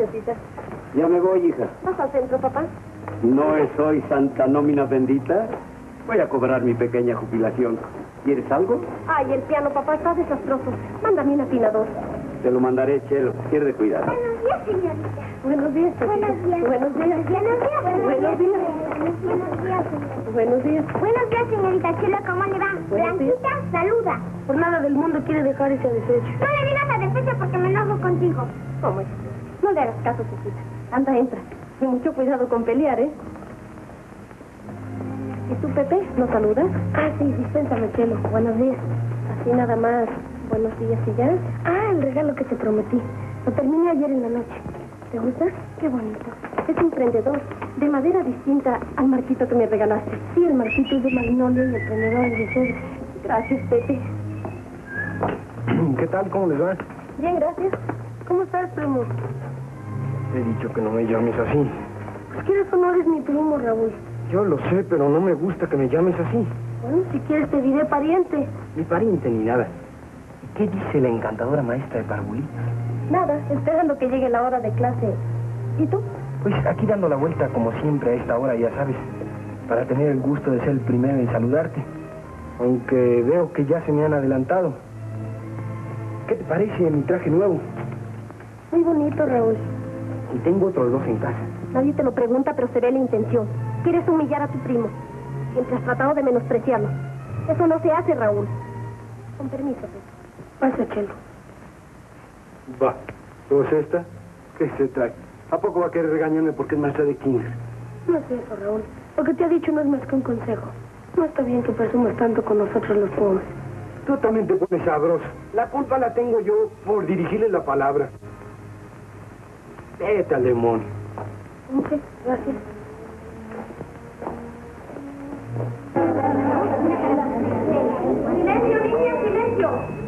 preciosita. Ya me voy, hija. ¿Vas al centro, papá? ¿No es hoy Santa Nómina Bendita? Voy a cobrar mi pequeña jubilación. ¿Quieres algo? Ay, el piano, papá, está desastroso. Mándame un afinador. Te lo mandaré, Chelo. Pierde cuidado. Buenos días, señorita. Buenos días, Pepita. Buenos días. Buenos días. Buenos días. Buenos días. Buenos días, señorita. Buenos días. Buenos días, señorita Chela, ¿cómo le va? Buenos días. Blanquita, saluda. Por nada del mundo quiere dejar ese desecho. No le digas a despecho porque me enojo contigo. ¿Cómo es? No le hagas caso, Pepita. Anda, entra. Y mucho cuidado con pelear, ¿eh? ¿Y tú, Pepe? ¿Nos saludas? Ah, sí, dispénsame, Chelo. Buenos días. Así nada más. Buenos días y ya. Ah, el regalo que te prometí. Lo terminé ayer en la noche. ¿Te gusta? Qué bonito. Es un prendedor de madera distinta al marquito que me regalaste. Sí, el marquito es de magnolio y el prendedor es de cedro. Gracias, Pepe. ¿Qué tal? ¿Cómo les va? Bien, gracias. ¿Cómo estás, primo? He dicho que no me llames así. Pues quieres o no eres mi primo, Raúl. Yo lo sé, pero no me gusta que me llames así. Bueno, si quieres te diré pariente. Ni pariente ni nada. ¿Y qué dice la encantadora maestra de parvulitas? Nada, esperando que llegue la hora de clase. ¿Y tú? Pues aquí dando la vuelta como siempre a esta hora, ya sabes, para tener el gusto de ser el primero en saludarte. Aunque veo que ya se me han adelantado. ¿Qué te parece mi traje nuevo? Muy bonito, Raúl. Y tengo otros dos en casa. Nadie te lo pregunta, pero se ve la intención. Quieres humillar a tu primo. Siempre has tratado de menospreciarlo. Eso no se hace, Raúl. Con permiso, Pepe. Pasa, Chelo. Va. ¿Cómo es esta? ¿Qué se trae? ¿A poco va a querer regañarme porque es maestra de kinder? No es eso, Raúl. Lo que te ha dicho no es más que un consejo. No está bien que presumas tanto con nosotros los pobres. Tú también te pones sabroso. La culpa la tengo yo por dirigirle la palabra. Vete al demonio. Ok, gracias. Silencio, niña, silencio.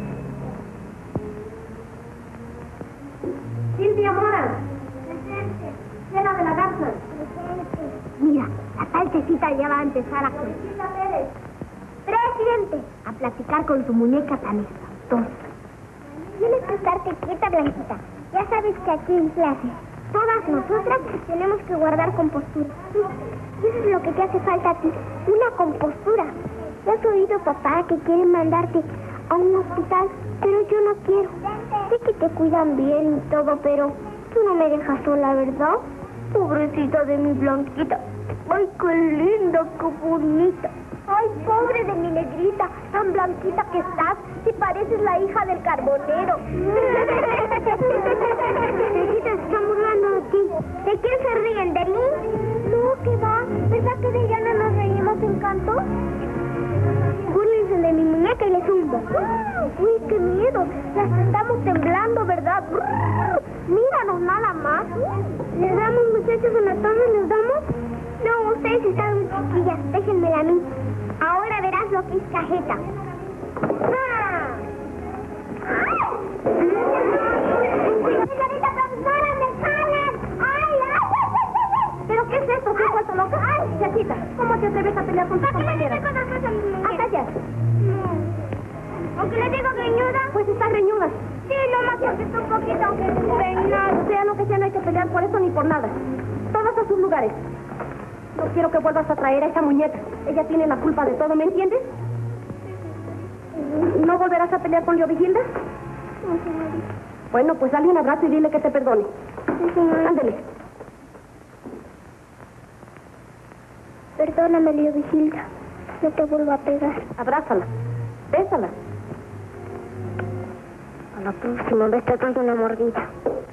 Silvia Mora. Cena de la Garza. Mira, la tal Tecita ya va a empezar a Presidente, a platicar con su muñeca tan espantosa. Tienes que estarte quieta, Blanquita. Ya sabes que aquí en clase, todas nosotras tenemos que guardar compostura. Y eso es lo que te hace falta a ti, una compostura. ¿Ya has oído, papá, que quieren mandarte a un hospital? Pero yo no quiero. Sé que te cuidan bien y todo, pero tú no me dejas sola, ¿verdad? Pobrecita de mi Blanquita. Ay, qué linda, qué bonita. Ay, pobre de mi negrita, tan blanquita que estás, si pareces la hija del carbonero. Negrita, se están burlando de ti. ¿De quién se ríen? ¿De mí? No, ¿qué va? ¿Verdad que de ella no nos reímos en canto? Búrlense de mi muñeca y le zumbo. Uy, qué miedo. Las estamos temblando, ¿verdad? Míranos nada más. ¿Les damos, muchachos, en la torre? ¿Les damos? No, ustedes están muy chiquillas. Déjenmela a mí. Ahora verás lo que es cajeta. ¡Ah! ¡Señorita profesora, me jalan! ¡Ay, ay! ¿Pero qué es esto? ¿Qué has puesto loca? ¡Ay, Chachita! ¿Cómo te atreves a pelear con tu compañera? ¡Hasta allá! ¿Aunque le digo greñuda? Pues está greñuda. Sí, nomás porque está un poquito greñuda. Sea lo que sea, no hay que pelear por eso ni por nada. Todos a sus lugares. No quiero que vuelvas a traer a esa muñeca. Ella tiene la culpa de todo, ¿me entiendes? ¿No volverás a pelear con Leovigilda? No, señorita. Bueno, pues dale un abrazo y dile que te perdone. Sí, señorita. Ándele. Perdóname, Leovigilda. No te vuelvo a pegar. Abrázala. Bésala. A la próxima vez te traigo una mordida.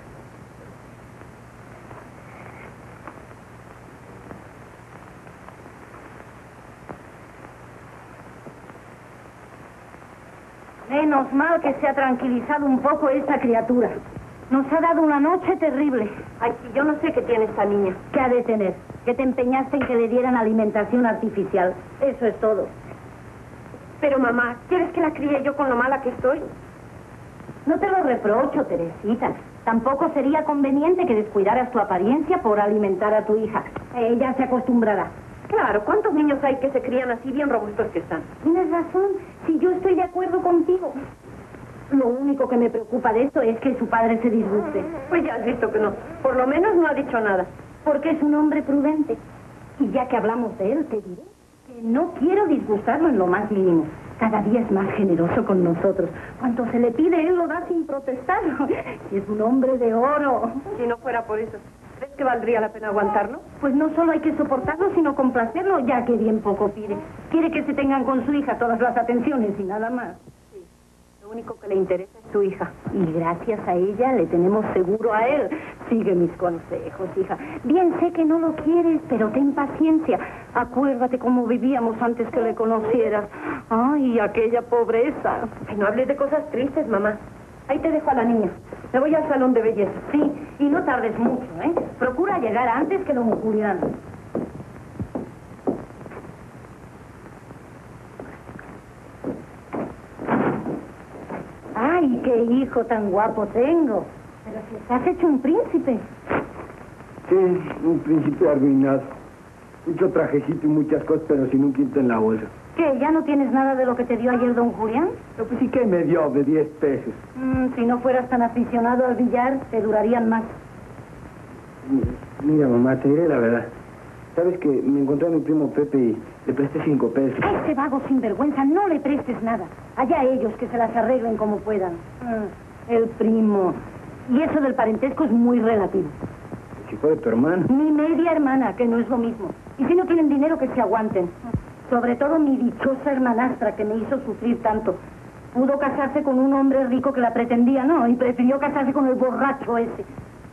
Menos mal que se ha tranquilizado un poco esta criatura. Nos ha dado una noche terrible. Ay, yo no sé qué tiene esta niña. ¿Qué ha de tener? Que te empeñaste en que le dieran alimentación artificial. Eso es todo. Pero, mamá, ¿quieres que la críe yo con lo mala que estoy? No te lo reprocho, Teresita. Tampoco sería conveniente que descuidaras tu apariencia por alimentar a tu hija. Ella se acostumbrará. Claro, ¿cuántos niños hay que se crían así bien robustos que están? Tienes razón, si yo estoy de acuerdo contigo. Lo único que me preocupa de esto es que su padre se disguste. Pues ya has visto que no. Por lo menos no ha dicho nada. Porque es un hombre prudente. Y ya que hablamos de él, te diré que no quiero disgustarlo en lo más mínimo. Cada día es más generoso con nosotros. Cuanto se le pide, él lo da sin protestar. Y es un hombre de oro. Si no fuera por eso, ¿crees que valdría la pena aguantarlo? Pues no solo hay que soportarlo, sino complacerlo, ya que bien poco pide. Quiere que se tengan con su hija todas las atenciones y nada más. Lo único que le interesa es su hija. Y gracias a ella le tenemos seguro a él. Sigue mis consejos, hija. Bien sé que no lo quieres, pero ten paciencia. Acuérdate cómo vivíamos antes que le conocieras. Ay, aquella pobreza. Ay, no hables de cosas tristes, mamá. Ahí te dejo a la niña. Me voy al salón de belleza. Sí, y no tardes mucho, ¿eh? Procura llegar antes que don Julián. ¡Ay, qué hijo tan guapo tengo! Pero si estás hecho un príncipe. Sí, un príncipe arruinado. Mucho trajecito y muchas cosas, pero sin un quinto en la bolsa. ¿Qué, ya no tienes nada de lo que te dio ayer don Julián? Pero pues sí que me dio de 10 pesos. Si no fueras tan aficionado al billar, te durarían más. Mira, mamá, te diré la verdad. Sabes que me encontré a mi primo Pepe y le presté 5 pesos. A ese vago sinvergüenza no le prestes nada. Allá ellos que se las arreglen como puedan. El primo. Y eso del parentesco es muy relativo. Si fuera tu hermano. Mi media hermana, que no es lo mismo. Y si no tienen dinero, que se aguanten. Sobre todo mi dichosa hermanastra, que me hizo sufrir tanto. Pudo casarse con un hombre rico que la pretendía, ¿no? Y prefirió casarse con el borracho ese.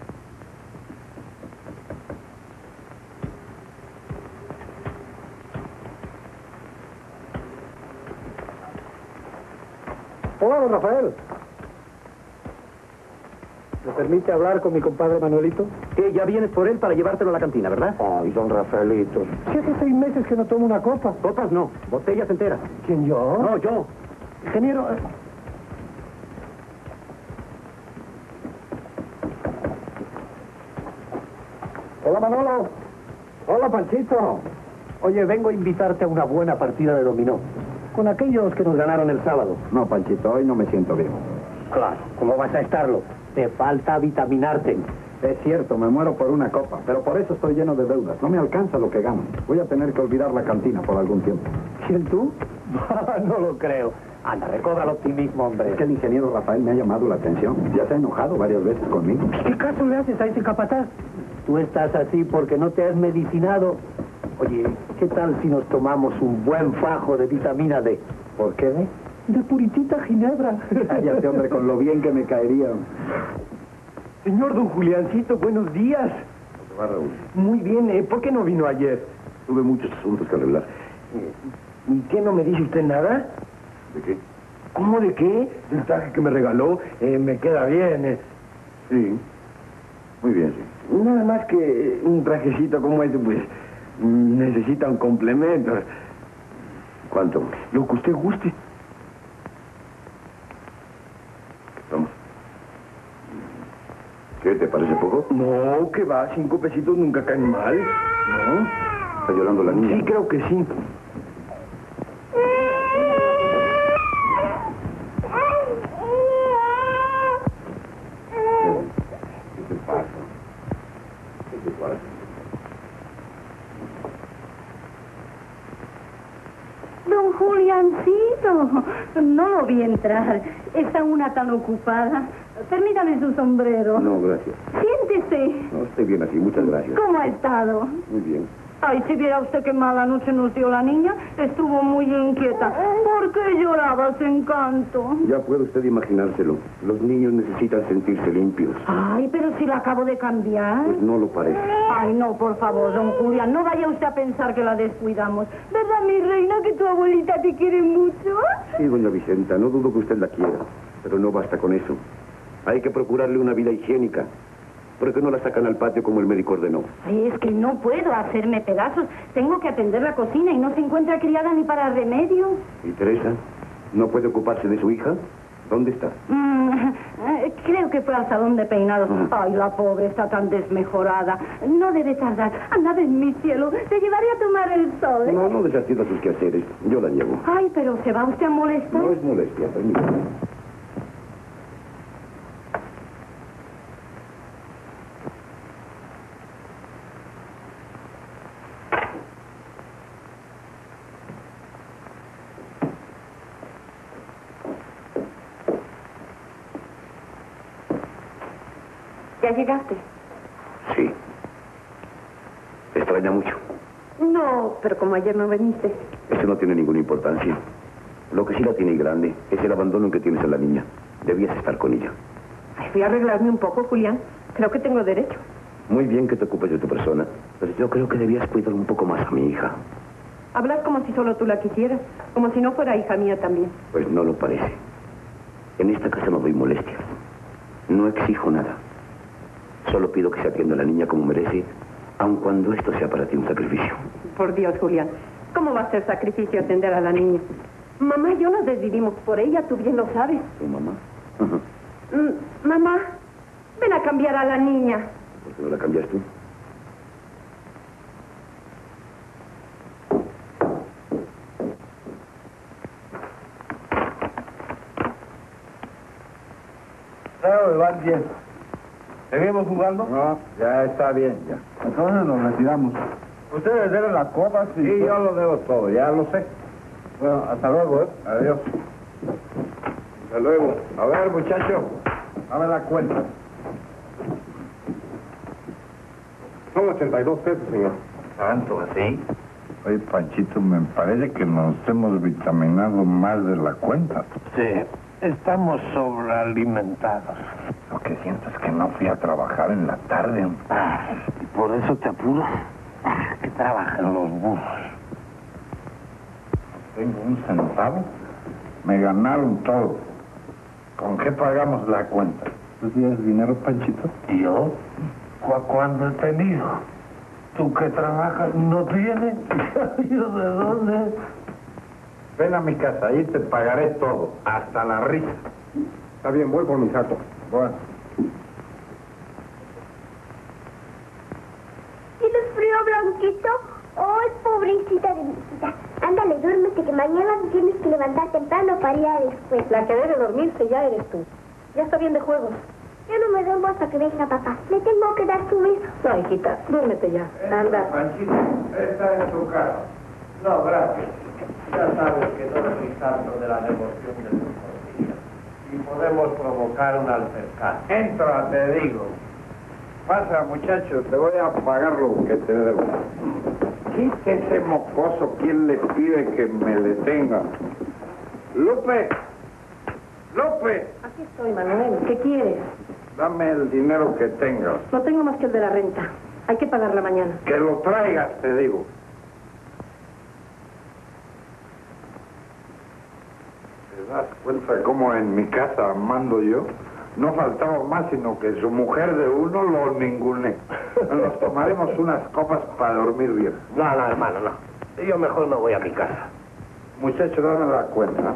Hola, don Rafael. ¿Me permite hablar con mi compadre Manuelito? Ya vienes por él para llevártelo a la cantina, ¿verdad? Ay, don Rafaelito. Si hace 6 meses que no tomo una copa. Copas no, botellas enteras. ¿Quién, yo? No, yo. Ingeniero... Hola, Manolo. Hola, Panchito. Oye, vengo a invitarte a una buena partida de dominó. Con aquellos que nos ganaron el sábado. No, Panchito, hoy no me siento bien. Claro, ¿cómo vas a estarlo? Te falta vitaminarte. Es cierto, me muero por una copa, pero por eso estoy lleno de deudas. No me alcanza lo que gano. Voy a tener que olvidar la cantina por algún tiempo. ¿Quién, tú? No lo creo. Anda, recobra el optimismo, hombre. Es que el ingeniero Rafael me ha llamado la atención. Ya se ha enojado varias veces conmigo. ¿Qué caso le haces a ese capataz? Tú estás así porque no te has medicinado. Oye, ¿qué tal si nos tomamos un buen fajo de vitamina D? ¿Por qué? De puritita ginebra. Cállate, hombre, con lo bien que me caería. Señor don Juliancito, buenos días. ¿Cómo te va, Raúl? Muy bien, ¿por qué no vino ayer? Tuve muchos asuntos que arreglar. ¿Y qué, no me dice usted nada? ¿De qué? ¿Cómo de qué? Del traje que me regaló, me queda bien. Sí, muy bien, sí. Nada más que un trajecito como ese, pues, necesita un complemento. ¿Cuánto? Lo que usted guste. Vamos. ¿Qué, te parece poco? No, que va, 5 pesitos nunca caen mal. ¿No? ¿Está llorando la niña? Sí, creo que sí. ¿Qué te pasa? ¿Qué te pasa? Don Juliancito, no lo vi entrar. Está una tan ocupada. Permítame su sombrero. No, gracias. Siéntese. No, estoy bien así, muchas gracias. ¿Cómo ha estado? Muy bien. Ay, si viera usted qué mala noche nos dio la niña, estuvo muy inquieta. ¿Por qué llorabas, encanto? Ya puede usted imaginárselo. Los niños necesitan sentirse limpios. Ay, pero si la acabo de cambiar. Pues no lo parece. Ay, no, por favor, don Julián, no vaya usted a pensar que la descuidamos. ¿Verdad, mi reina, que tu abuelita te quiere mucho? Sí, doña Vicenta, no dudo que usted la quiera, pero no basta con eso. Hay que procurarle una vida higiénica. ¿Por qué no la sacan al patio como el médico ordenó? Ay, es que no puedo hacerme pedazos. Tengo que atender la cocina y no se encuentra criada ni para remedio. ¿Y Teresa? ¿No puede ocuparse de su hija? ¿Dónde está? Creo que fue al salón de peinados. Ay, la pobre está tan desmejorada. No debe tardar. Anda, ven, mi cielo. Te llevaré a tomar el sol. No desatienda sus quehaceres. Yo la llevo. Ay, pero ¿se va usted a molestar? No es molestia, permítame. ¿Ya llegaste? Sí. ¿Te extraña mucho? No, pero como ayer no viniste. Eso no tiene ninguna importancia. Lo que sí la tiene grande es el abandono que tienes a la niña. Debías estar con ella. Ay, fui a arreglarme un poco, Julián. Creo que tengo derecho. Muy bien que te ocupes de tu persona, pero yo creo que debías cuidar un poco más a mi hija. Hablas como si solo tú la quisieras, como si no fuera hija mía también. Pues no lo parece. En esta casa no doy molestias. No exijo nada. Solo pido que se atienda a la niña como merece, aun cuando esto sea para ti un sacrificio. Por Dios, Julián, ¿cómo va a ser sacrificio atender a la niña? Mamá y yo nos decidimos por ella, tú bien lo sabes. ¿Tu mamá? Mamá, ven a cambiar a la niña. ¿Por qué no la cambias tú? Claro, van bien. ¿Seguimos jugando? No, ya está bien, ya. Entonces nos retiramos. Ustedes deben las copas y... Sí, yo lo debo todo, ya lo sé. Bueno, hasta luego, ¿eh? Adiós. Hasta luego. A ver, muchacho, dame la cuenta. Son 82 pesos, señor. ¿Tanto así? Oye, Panchito, me parece que nos hemos vitaminado más de la cuenta. Sí, estamos sobrealimentados. Lo que siento es que no fui a trabajar en la tarde. ¿Y por eso te apuras? Que trabajan los burros. Tengo un centavo. Me ganaron todo. ¿Con qué pagamos la cuenta? ¿Tú tienes dinero, Panchito? ¿Y yo? ¿Cuándo he tenido? ¿Tú que trabajas no tienes? ¿Yo de dónde? Ven a mi casa, ahí te pagaré todo, hasta la risa. Está bien, voy por mi saco. Bueno. ¿Tienes frío, Blanquito? ¡Ay, pobrecita de mi hijita! Ándale, duérmete, que mañana tienes que levantar temprano para ir a la escuela. La que debe dormirse ya eres tú. Ya está bien de juegos. Yo no me duermo hasta que venga papá. Le tengo que dar su beso. No, hijita, duérmete ya. Anda. Panchito, esta es tu casa. No, gracias. Ya sabes que no soy santo de la devoción de tus rodillas. Y podemos provocar un altercado. Entra, te digo. Pasa, muchacho, te voy a pagar lo que te debo. Quítese, mocoso. ¿Quién le pide que me detenga? ¡Lupe! ¡Lupe! Aquí estoy, Manuel. ¿Qué quieres? Dame el dinero que tengas. No tengo más que el de la renta. Hay que pagarla mañana. Que lo traigas, te digo. ¿Te das cuenta cómo en mi casa mando yo? No faltaba más sino que su mujer de uno lo ninguné. Nos tomaremos unas copas para dormir bien. No, hermano, no. Yo mejor no voy a mi casa. Muchacho, dame la cuenta.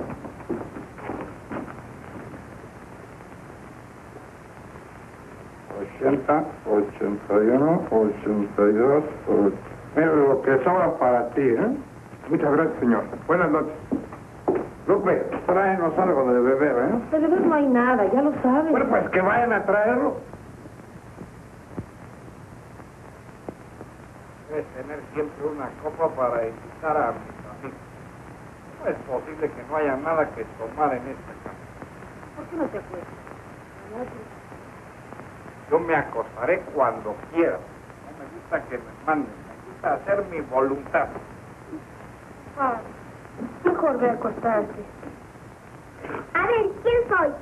$80, $81, $82. Mira lo que sobra para ti, ¿eh? Muchas gracias, señor. Buenas noches. Lupe, tráenos algo de beber, ¿eh? De beber no hay nada, ya lo sabes. Bueno, pues que vayan a traerlo. Debes tener siempre una copa para invitar a mis amigos. No es posible que no haya nada que tomar en esta casa. ¿Por qué no te acuerdas? Yo me acostaré cuando quiera. No me gusta que me manden, me gusta hacer mi voluntad. Mejor ve a acostarte. A ver, ¿quién soy?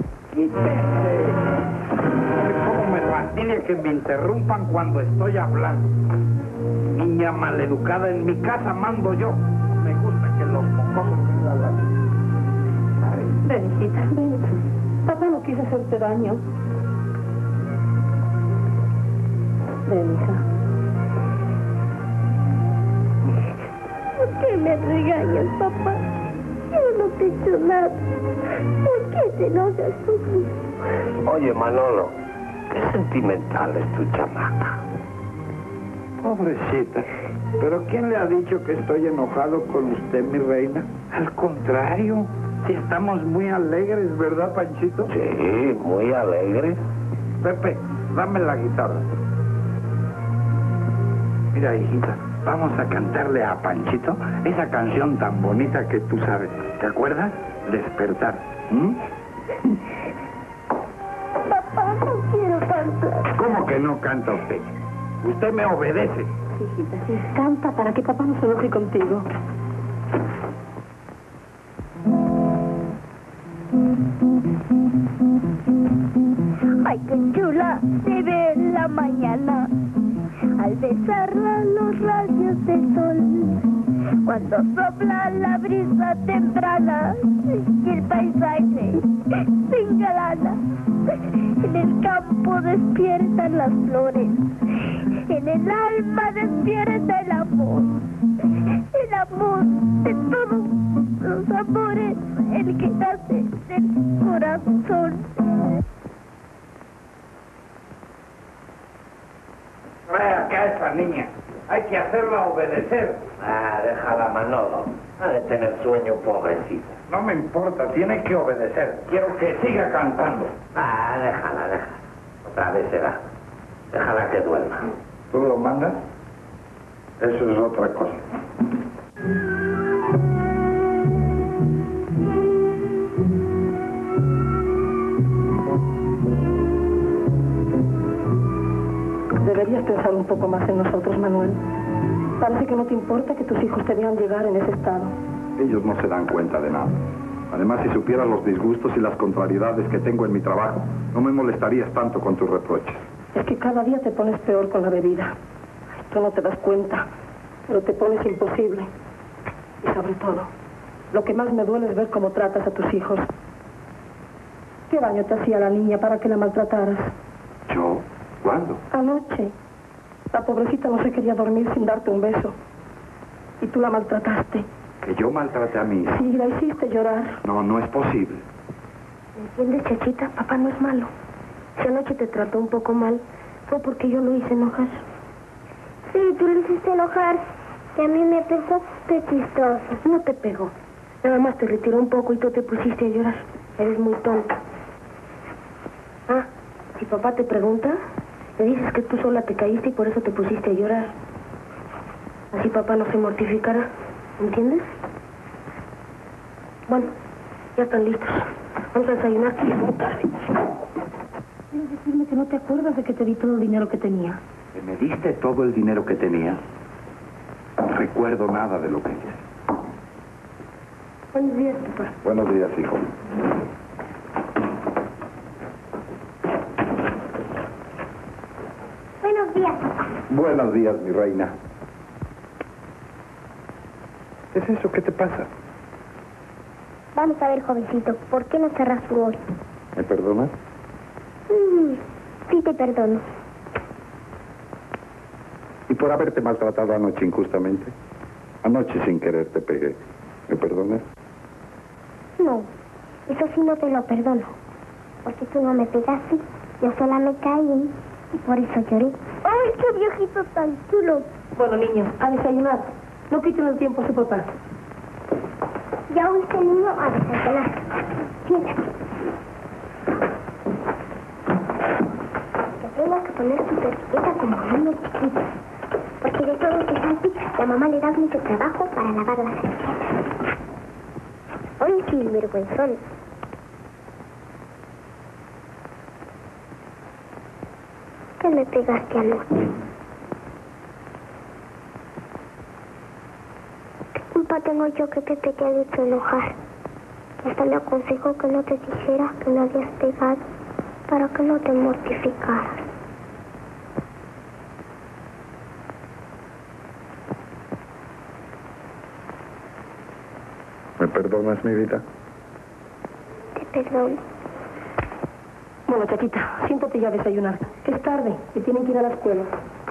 ¿Cómo me fastidia que me interrumpan cuando estoy hablando? Niña maleducada, en mi casa mando yo. No me gusta que los mocosos me hablan. Ven, hijita, ven. Papá no quiso hacerte daño. Ven, hija. ¿Por qué me regañas, papá? Yo no te he hecho nada. ¿Por qué te enojas conmigo? Oye, Manolo, qué sentimental es tu chamaca. Pobrecita. ¿Pero quién le ha dicho que estoy enojado con usted, mi reina? Al contrario, si estamos muy alegres, ¿verdad, Panchito? Sí, muy alegre. Pepe, dame la guitarra. Mira, hijita, vamos a cantarle a Panchito esa canción tan bonita que tú sabes. ¿Te acuerdas? Despertar. Papá, no quiero canta. ¿Cómo que no canta usted? Usted me obedece. Sí, hijita, sí. Canta para que papá no se enoje contigo. Ay, qué chula se ve la mañana al besarla los rayos del sol. Cuando sopla la brisa temprana y el paisaje se engalana. En el campo despiertan las flores, en el alma despierta el amor de todos los amores, el que nace del corazón. Trae acá a esa niña. Hay que hacerla obedecer. Ah, déjala, Manolo. Ha de tener sueño, pobrecita. No me importa, tiene que obedecer. Quiero que siga cantando. Ah, déjala. Otra vez será. Déjala que duerma. ¿Tú lo mandas? Eso es otra cosa. Deberías pensar un poco más en nosotros, Manuel. Parece que no te importa que tus hijos te vean llegar en ese estado. Ellos no se dan cuenta de nada. Además, si supieras los disgustos y las contrariedades que tengo en mi trabajo, no me molestarías tanto con tus reproches. Es que cada día te pones peor con la bebida. Tú no te das cuenta, pero te pones imposible. Y sobre todo, lo que más me duele es ver cómo tratas a tus hijos. ¿Qué daño te hacía la niña para que la maltrataras? ¿Yo? ¿Cuándo? Anoche. La pobrecita no se quería dormir sin darte un beso. Y tú la maltrataste. ¿Que yo maltrate a mi hija? Sí, la hiciste llorar. No, no es posible. ¿Me entiendes, Chachita? Papá no es malo. Si anoche te trató un poco mal, fue porque yo lo hice enojar. Sí, tú le hiciste enojar. Que a mí me pegó, qué chistoso. No te pegó. Nada más te retiró un poco y tú te pusiste a llorar. Eres muy tonta. Ah, si papá te pregunta, le dices que tú sola te caíste y por eso te pusiste a llorar. Así papá no se mortificará. ¿Entiendes? Bueno, ya están listos. Vamos a desayunar, que ya es muy tarde. ¿Quieres decirme que no te acuerdas de que te di todo el dinero que tenía? ¿Que me diste todo el dinero que tenía? No recuerdo nada de lo que hice. Buenos días, papá. Buenos días, hijo. Buenos días, papá. Buenos días, mi reina. ¿Qué es eso? ¿Qué te pasa? Vamos a ver, jovencito, ¿por qué no cerras tú hoy? ¿Me perdonas? Sí te perdono. ¿Y por haberte maltratado anoche injustamente? Anoche sin querer te pegué. ¿Me perdonas? No, eso sí no te lo perdono. Porque tú no me pegaste, yo sola me caí y por eso lloré. ¡Ay, qué viejito tan chulo! Bueno, niños, a desayunar. No quiten el tiempo a su papá. Ya oíste, niño, a desayunar. Siéntate. Te tengo que poner tu etiqueta como niño chiquito. Porque de todo que salte, la mamá le da mucho trabajo para lavar las etiquetas. Oye, sinvergüenzón. ¿Qué me pegaste anoche? ¿Qué culpa tengo yo que Pepe te haya hecho enojar? Y hasta me aconsejó que no te dijera que no habías pegado para que no te mortificaras. ¿Me perdonas, mi vida? Te perdono. Bueno, Chachita, siéntate ya a desayunar. Que es tarde, que tienen que ir a la escuela.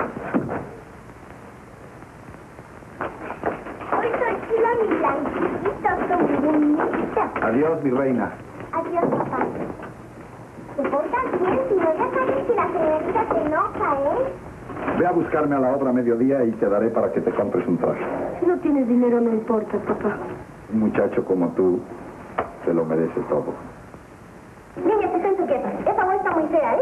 Hoy tranquila, mi blanquita, tan bonita. Adiós, mi reina. Adiós, papá. ¿Te portas bien? Si no, ya sabes que la señorita te enoja, ¿eh? Ve a buscarme a la obra a mediodía y te daré para que te compres un traje. Si no tienes dinero, no importa, papá. Un muchacho como tú se lo merece todo. Niña, te siento quieta. Esa voz está muy fea, ¿eh?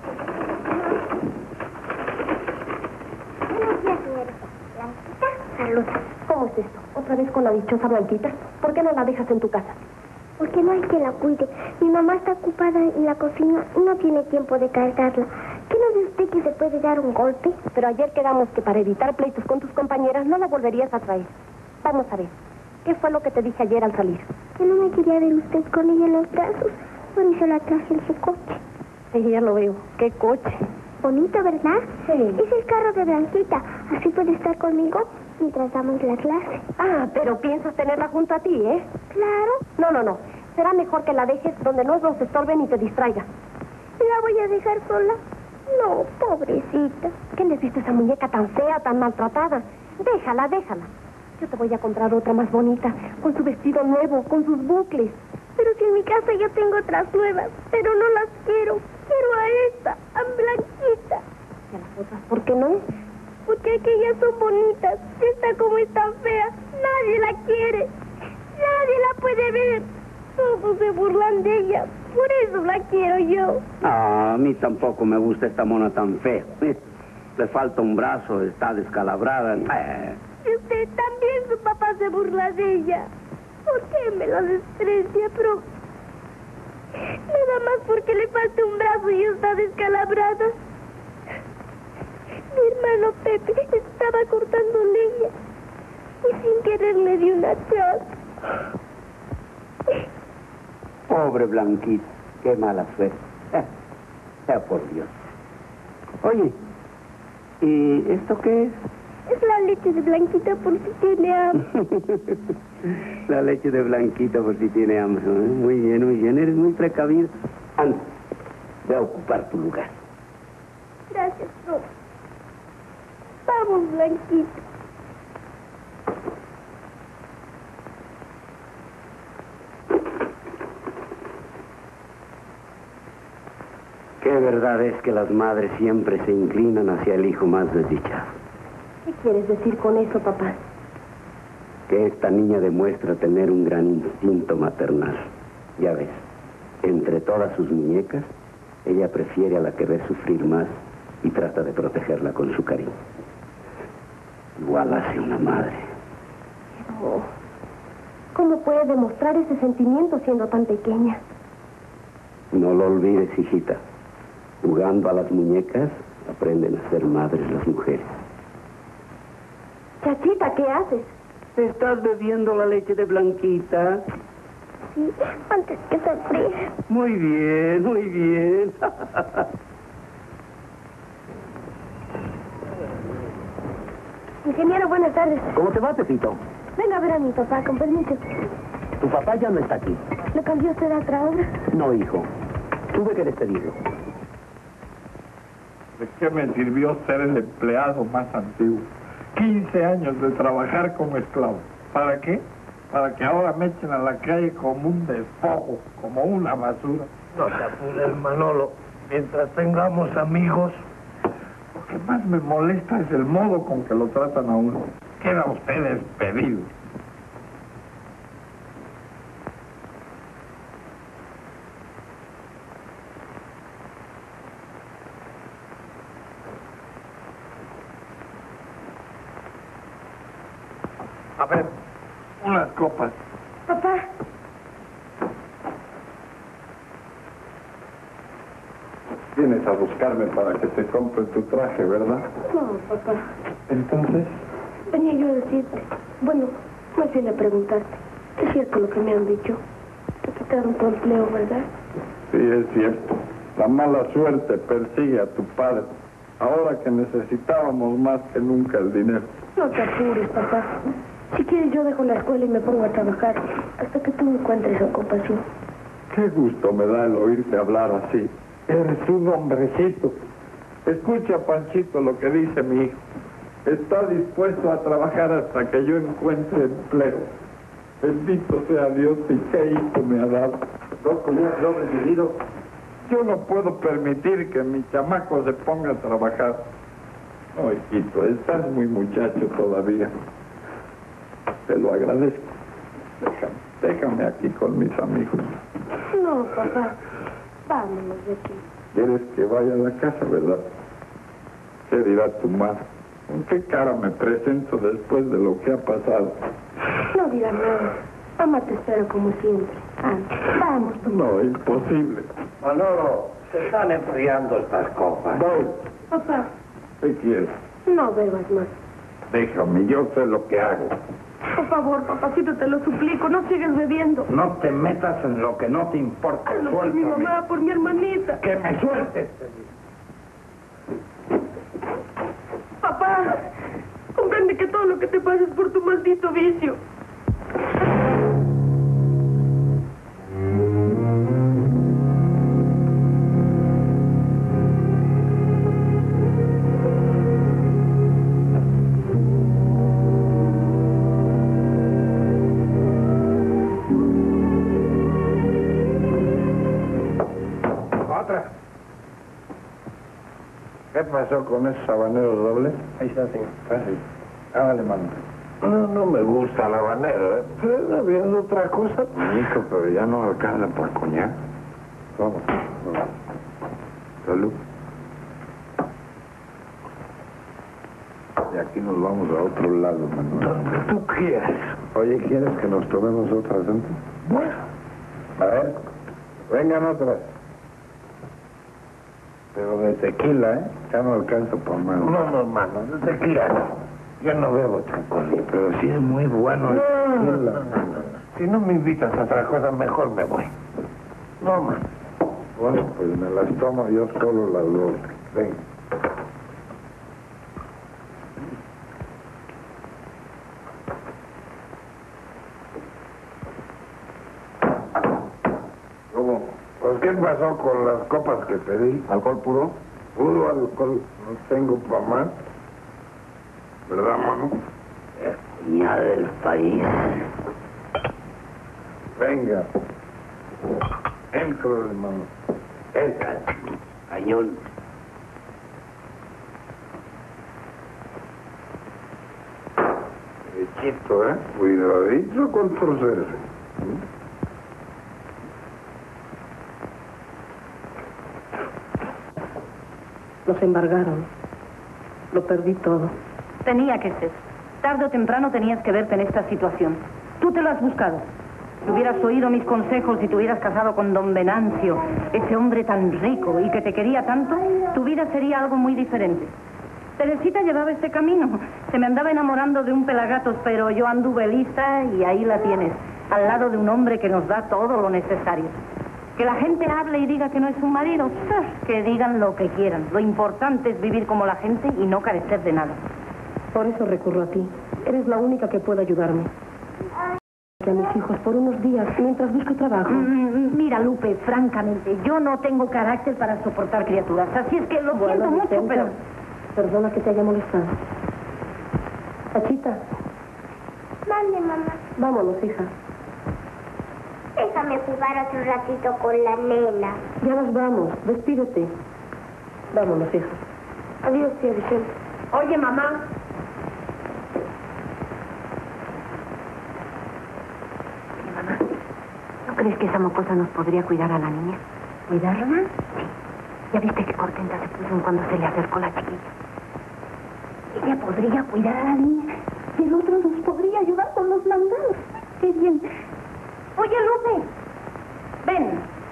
Buenos días, señorita. Blanquita, saluda. ¿Cómo es esto? ¿Otra vez con la dichosa Blanquita? ¿Por qué no la dejas en tu casa? Porque no hay quien la cuide. Mi mamá está ocupada en la cocina y no tiene tiempo de cargarla. ¿Qué no ve usted que se puede dar un golpe? Pero ayer quedamos que para evitar pleitos con tus compañeras no la volverías a traer. Vamos a ver. ¿Qué fue lo que te dije ayer al salir? Que no me quería ver usted con ella en los brazos. Por eso la traje en su coche. Sí, ya lo veo. ¿Qué coche? Bonito, ¿verdad? Sí. Es el carro de Blanquita. Así puede estar conmigo mientras damos la clase. Ah, pero piensas tenerla junto a ti, ¿eh? Claro. No. Será mejor que la dejes donde no nos estorben y te distraiga. ¿La voy a dejar sola? No, pobrecita. ¿Qué le diste a esa muñeca tan fea, tan maltratada? Déjala. Yo te voy a comprar otra más bonita, con su vestido nuevo, con sus bucles. Pero si en mi casa yo tengo otras nuevas, pero no las quiero. Quiero a esta, a Blanquita. ¿Y a las otras por qué no? Porque aquellas son bonitas. Esta como es tan fea, nadie la quiere. Nadie la puede ver. Todos se burlan de ella. Por eso la quiero yo. Ah, a mí tampoco me gusta esta mona tan fea. Le falta un brazo, está descalabrada. Y usted también, su papá se burla de ella. ¿Por qué me la desprecia? Pero nada más porque le falta un brazo y está descalabrada. Mi hermano Pepe estaba cortando leña y sin querer le dio una chaza. Pobre Blanquita, qué mala suerte. Ya por Dios. Oye, ¿y esto qué es? Es la leche de Blanquita por si tiene hambre. La leche de Blanquita por si tiene hambre. Muy bien, eres muy precavido. Anda, ve a ocupar tu lugar. Gracias, profe. Vamos, Blanquita. Qué verdad es que las madres siempre se inclinan hacia el hijo más desdichado. ¿Qué quieres decir con eso, papá? Que esta niña demuestra tener un gran instinto maternal. Ya ves, entre todas sus muñecas, ella prefiere a la que ve sufrir más y trata de protegerla con su cariño. Igual hace una madre. Pero, ¿cómo puede demostrar ese sentimiento siendo tan pequeña? No lo olvides, hijita. Jugando a las muñecas, aprenden a ser madres las mujeres. Chachita, ¿qué haces? ¿Estás bebiendo la leche de Blanquita? Sí, antes que se enfríe. Muy bien. Ingeniero, buenas tardes. ¿Cómo te va, Pepito? Venga a ver a mi papá, con permiso. Tu papá ya no está aquí. ¿Le cambió usted a otra obra? No, hijo. Tuve que despedirlo. ¿De qué me sirvió ser el empleado más antiguo? 15 años de trabajar como esclavo. ¿Para qué? Para que ahora me echen a la calle como un despojo, como una basura. No te apures, Manolo. Mientras tengamos amigos. Lo que más me molesta es el modo con que lo tratan a uno. Queda usted despedido. A ver, unas copas. Papá. Vienes a buscarme para que te compre tu traje, ¿verdad? No, papá. Entonces, Venía yo a decirte. Bueno, más bien a preguntarte. ¿Es cierto lo que me han dicho? Te quitaron tu empleo, ¿verdad? sí, es cierto. La mala suerte persigue a tu padre. Ahora que necesitábamos más que nunca el dinero. No te apures, papá. Si quieres, yo dejo la escuela y me pongo a trabajar hasta que tú encuentres ocupación. Qué gusto me da el oírte hablar así. Eres un hombrecito. Escucha, Panchito, lo que dice mi hijo. Está dispuesto a trabajar hasta que yo encuentre empleo. Bendito sea Dios y qué hijo me ha dado. Lo recibido. Yo no puedo permitir que mi chamaco se ponga a trabajar. No, hijito, estás muy muchacho todavía. Te lo agradezco. Déjame aquí con mis amigos. No, papá. Vámonos de aquí. ¿Quieres que vaya a la casa, verdad? ¿Qué dirá tu madre? ¿Con qué cara me presento después de lo que ha pasado? No digas nada. Mamá te espera como siempre. Vamos. No, imposible. Manolo, se están enfriando estas copas. Voy. Papá, ¿Qué quieres? no bebas más. Déjame, yo sé lo que hago. Por favor, papacito, te lo suplico, no sigues bebiendo. No te metas en lo que no te importa. Hazlo por mi Suéltame. mamá, por mi hermanita. Que me sueltes. Papá, comprende que todo lo que te pasa es por tu maldito vicio. Otra. ¿Qué pasó con esos habaneros dobles? Ahí está, señor. Así. Hágale, mano. No me gusta el habanero, ¿eh? Pero habiendo otra cosa, hijo, pero ya no alcanza para coñac. Vamos. Salud. Y aquí nos vamos a otro lado, Manuel. Donde tú quieras. Oye, ¿quieres que nos tomemos otras antes? Bueno. A ver, vengan otras. Pero de tequila, ¿eh? Ya no alcanzo por más. No, hermano, no te quieras. Yo no bebo chacolí, pero sí es muy bueno el tequila. No. Si no me invitas a otra cosa, mejor me voy. No, man. Bueno, pues me las tomo yo solo las dos. Ven. ¿Cómo? Pues, ¿qué pasó con las copas que pedí? ¿Alcohol puro? Puro alcohol, no tengo para más. ¿Verdad, mano? Ya del país. Venga. Entro, hermano. Entra, cañón. Derechito, ¿eh? Cuidadito con torcerse. Nos embargaron. Lo perdí todo. Tenía que ser. Tarde o temprano tenías que verte en esta situación. Tú te lo has buscado. Si hubieras oído mis consejos y te hubieras casado con don Venancio, ese hombre tan rico y que te quería tanto, tu vida sería algo muy diferente. Teresita llevaba este camino. Se me andaba enamorando de un pelagatos, pero yo anduve lista y ahí la tienes, al lado de un hombre que nos da todo lo necesario. Que la gente hable y diga que no es un marido, que digan lo que quieran. Lo importante es vivir como la gente y no carecer de nada. Por eso recurro a ti. Eres la única que puede ayudarme. A mis hijos por unos días, mientras busco trabajo. Mira, Lupe, francamente, yo no tengo carácter para soportar criaturas. Así es que lo siento mucho, Vicenta, pero... Perdona que te haya molestado. Pachita, Mande, mamá. vámonos, hija. Déjame jugar otro ratito con la nena. Ya nos vamos. Despídete. Vámonos, hija. Adiós, tía Vicente. Oye, mamá. Mamá, ¿no crees que esa mocosa nos podría cuidar a la niña? ¿Cuidarla? Sí. ¿Ya viste qué contenta se puso cuando se le acercó la chiquilla? Ella podría cuidar a la niña y el otro nos podría ayudar con los mandados. ¡Qué bien! Oye, Lupe, ven.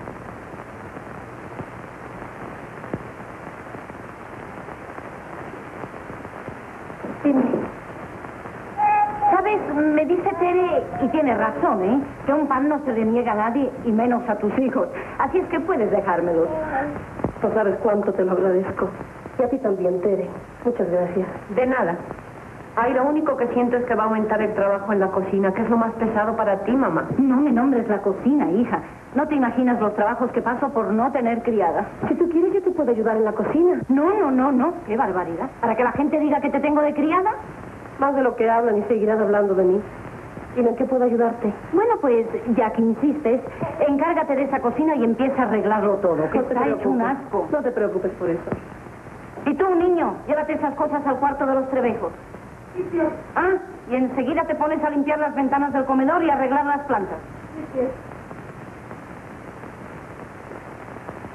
Dime. ¿Sabes? Me dice Tere, y tiene razón, ¿eh? Que un pan no se le niega a nadie, y menos a tus hijos. Así es que puedes dejármelos. No sabes cuánto te lo agradezco. Y a ti también, Tere. Muchas gracias. De nada. Ay, lo único que siento es que va a aumentar el trabajo en la cocina, que es lo más pesado para ti, mamá. No me nombres la cocina, hija. No te imaginas los trabajos que paso por no tener criada. Si tú quieres, yo te puedo ayudar en la cocina. No. Qué barbaridad. ¿Para que la gente diga que te tengo de criada? Más de lo que hablan y seguirán hablando de mí. Dime, ¿en qué puedo ayudarte? Bueno, pues, ya que insistes, encárgate de esa cocina y empieza a arreglarlo todo, que está hecho un asco. No te preocupes por eso. Y tú, niño, llévate esas cosas al cuarto de los Trebejos. Ah, y enseguida te pones a limpiar las ventanas del comedor y a arreglar las plantas.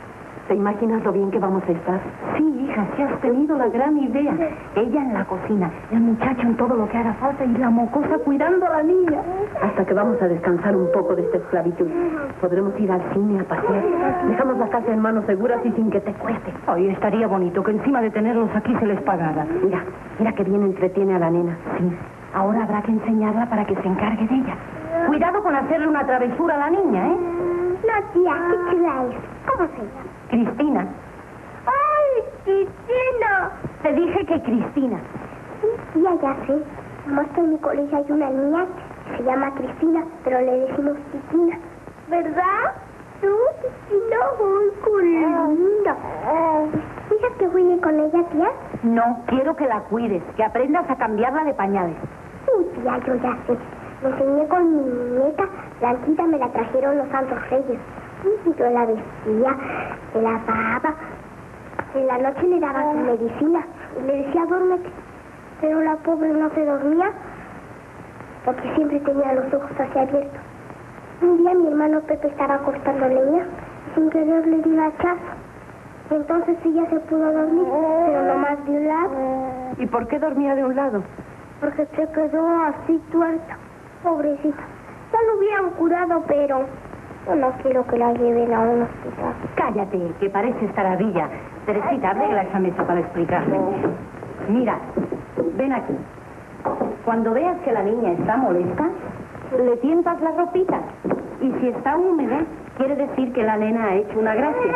¿Te imaginas lo bien que vamos a estar? Sí, hija, sí has tenido la gran idea. Ella en la cocina, el muchacho en todo lo que haga falta y la mocosa cuidando a la niña. Hasta que vamos a descansar un poco de esta esclavitud. Podremos ir al cine a pasear. Dejamos la casa en manos seguras y sin que te cueste. Ay, estaría bonito que encima de tenerlos aquí se les pagara. Mira que bien entretiene a la nena. Sí, ahora habrá que enseñarla para que se encargue de ella. Cuidado con hacerle una travesura a la niña, ¿eh? No, tía, qué chula es. ¿Cómo se llama? Cristina. ¡Ay, Cristina! Te dije que Cristina. Sí, tía, ya sé. Nomás que en mi colegio hay una niña que se llama Cristina, pero le decimos Cristina. ¿Verdad? Tú, Cristina, muy linda. ¿Quieres que juegue con ella, tía? No, quiero que la cuides, que aprendas a cambiarla de pañales. Tía, yo ya sé. Me enseñé con mi muñeca, Blanquita, me la trajeron los Santos Reyes. Yo la vestía, me la lavaba. En la noche le daba su medicina y le decía, duérmete. Pero la pobre no se dormía porque siempre tenía los ojos así abiertos. Un día mi hermano Pepe estaba cortando leña y sin querer le di hachazo. Entonces ella se pudo dormir, pero nomás de un lado. ¿Y por qué dormía de un lado? Porque se quedó así tuerta. Pobrecita. Ya lo hubieran curado, pero yo no quiero que la lleven a un hospital. Cállate, que pareces taradilla. Teresita, arregla esa mesa para explicarme. Mira, ven aquí. Cuando veas que la niña está molesta, le tientas la ropita. Y si está húmeda, quiere decir que la nena ha hecho una gracia.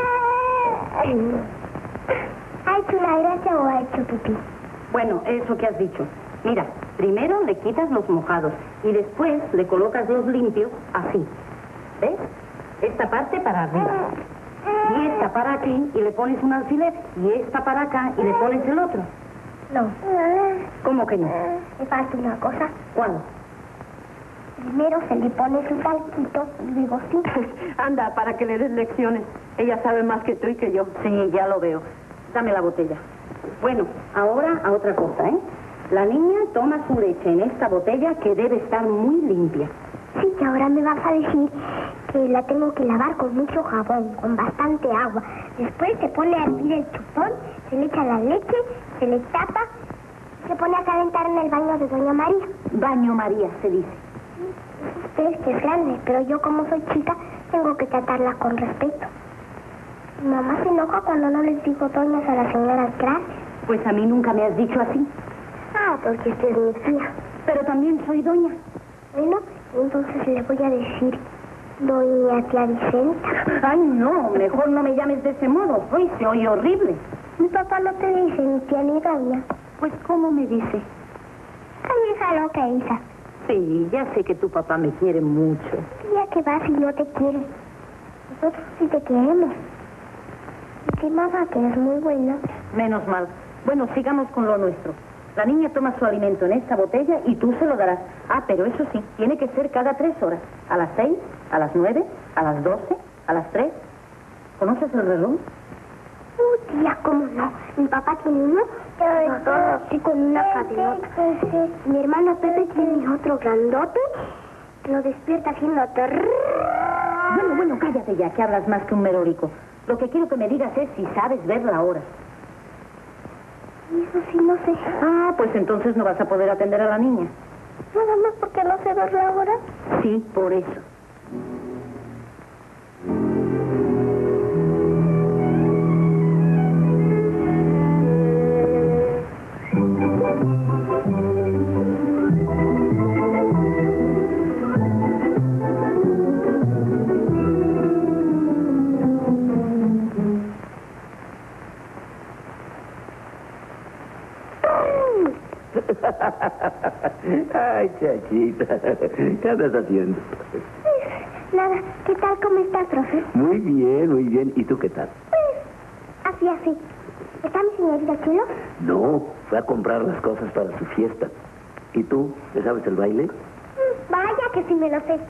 ¿Ha hecho una gracia o ha hecho pipí? Bueno, eso que has dicho. Mira, primero le quitas los mojados y después le colocas los limpios así. ¿Ves? Esta parte para arriba. Y esta para aquí y le pones un alfiler. Y esta para acá y le pones el otro. No. ¿Cómo que no? Me falta una cosa. ¿Cuál? Primero se le pone su talquito y luego sí. Anda, para que le des lecciones. Ella sabe más que tú y que yo. Sí, ya lo veo. Dame la botella. Bueno, ahora a otra cosa, ¿eh? La niña toma su leche en esta botella que debe estar muy limpia. Sí, que ahora me vas a decir que la tengo que lavar con mucho jabón, con bastante agua. Después se pone a hervir el chupón, se le echa la leche, se le tapa, se pone a calentar en el baño de Doña María. Baño María, se dice. Usted que es grande, pero yo como soy chica, tengo que tratarla con respeto. Mi mamá se enoja cuando no les digo doñas a las señoras grandes. Pues a mí nunca me has dicho así. Ah, porque usted es mi tía. Pero también soy doña. Bueno, entonces le voy a decir doña tía Vicenta. Ay, no, mejor no me llames de ese modo. Hoy se oye horrible. Mi papá no te dice ni tía ni doña. Pues, ¿cómo me dice? Ay, hija loca, hija. Sí, ya sé que tu papá me quiere mucho. Tía, que vas y no te quiere. Nosotros sí te queremos. Y que mamá, que es muy buena. Menos mal. Bueno, sigamos con lo nuestro. La niña toma su alimento en esta botella y tú se lo darás. Ah, pero eso sí, tiene que ser cada 3 horas. A las 6, a las 9, a las 12, a las 3. ¿Conoces el reloj? Tía, ¿cómo no? Mi papá tiene uno, así con una cadenota. Mi hermano Pepe tiene otro grandote, lo despierta haciendo... Bueno, cállate ya, que hablas más que un merólico. Lo que quiero que me digas es si sabes ver la hora. Eso sí, no sé. Ah, pues entonces no vas a poder atender a la niña. Nada más porque no sé ver la hora. Sí, por eso. Ay, chachita, ¿qué andas haciendo? Nada, ¿qué tal? ¿Cómo estás, profe? Muy bien, muy bien. ¿Y tú qué tal? Pues, así. ¿Está mi señorita Chelo? No, fue a comprar las cosas para su fiesta. ¿Y tú? ¿Le sabes el baile? Vaya que sí me lo sé.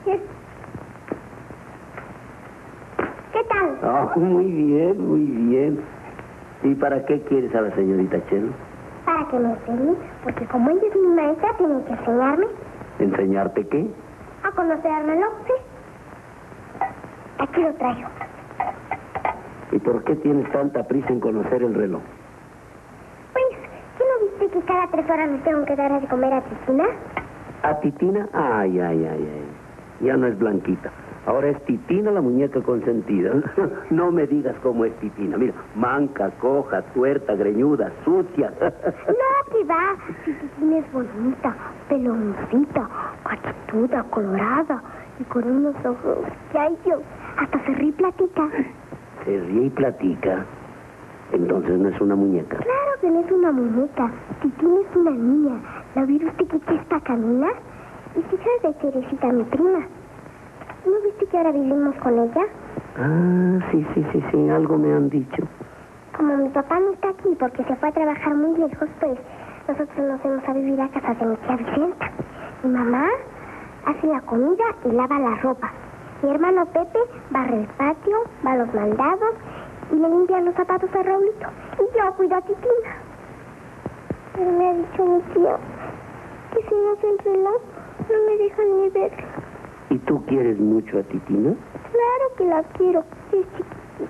¿Qué tal? Oh, muy bien, muy bien. ¿Y para qué quieres a la señorita Chelo? Para que me enseñe, porque como ella es mi maestra, tiene que enseñarme. ¿Enseñarte qué? A conocer el reloj, sí. Aquí lo traigo. ¿Y por qué tienes tanta prisa en conocer el reloj? Pues, ¿qué no viste que cada 3 horas nos tengo que dar de comer a Titina? ¿A Titina? Ay. Ya no es Blanquita. Ahora es Titina la muñeca consentida. No me digas cómo es Titina. Mira, manca, coja, tuerta, greñuda, sucia. No, que va. Si Titina es bonita, peloncita, cachetuda, colorada y con unos ojos que hay yo. Hasta se ríe y platica. Se ríe y platica. Entonces no es una muñeca. Claro que no es una muñeca. Titina es una niña. ¿La vio usted que está Camila? Y fija de Teresita, mi prima. ¿No viste que ahora vivimos con ella? Ah, sí, algo me han dicho. Como mi papá no está aquí porque se fue a trabajar muy lejos, pues nosotros nos fuimos a vivir a casa de mi tía Vicenta. Mi mamá hace la comida y lava la ropa. Mi hermano Pepe barre el patio, va a los mandados y le limpia los zapatos a Raulito. Y yo cuido a Titina. Pero me ha dicho mi tío que si no se el reloj, no me dejan ni ver. ¿Y tú quieres mucho a Titina? Claro que la quiero, es chiquitita.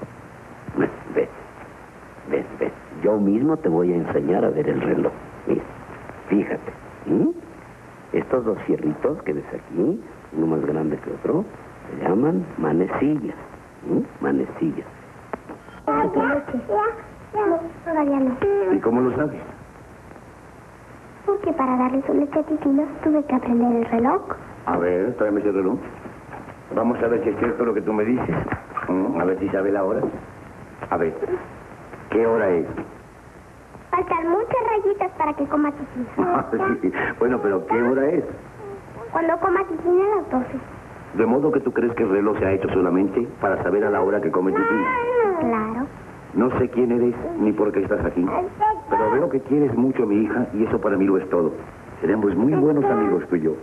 Ves. Yo mismo te voy a enseñar a ver el reloj. Mira, fíjate. Estos 2 fierritos que ves aquí, uno más grande que otro, se llaman manecillas. Manecillas. Ya, no, todavía no. ¿Y cómo lo sabes? Porque para darle su leche a Titina tuve que aprender el reloj. A ver, tráeme ese reloj. Vamos a ver si es cierto lo que tú me dices. A ver si sabe la hora. A ver, ¿qué hora es? Faltan muchas rayitas para que coma Titina. Sí. Bueno, pero ¿qué hora es? Cuando coma Titina a las 12. De modo que tú crees que el reloj se ha hecho solamente para saber a la hora que come Titina. Claro. No sé quién eres ni por qué estás aquí, pero veo que quieres mucho a mi hija y eso para mí lo es todo. Seremos muy buenos amigos tú y yo.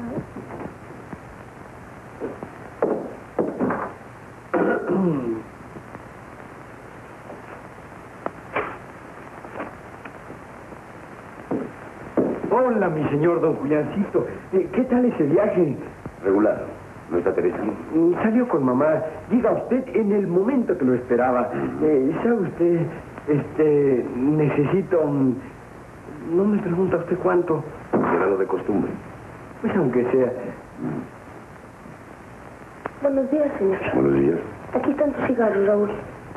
Hola, mi señor don Juliancito. ¿Qué tal ese viaje? Regular. ¿No está Teresa? Salió con mamá. Diga usted en el momento que lo esperaba. ¿Sabe usted? Necesito... No me pregunta usted cuánto. Será lo de costumbre. Pues aunque sea... Buenos días, señor. Buenos días. Aquí están tus cigarros, Raúl.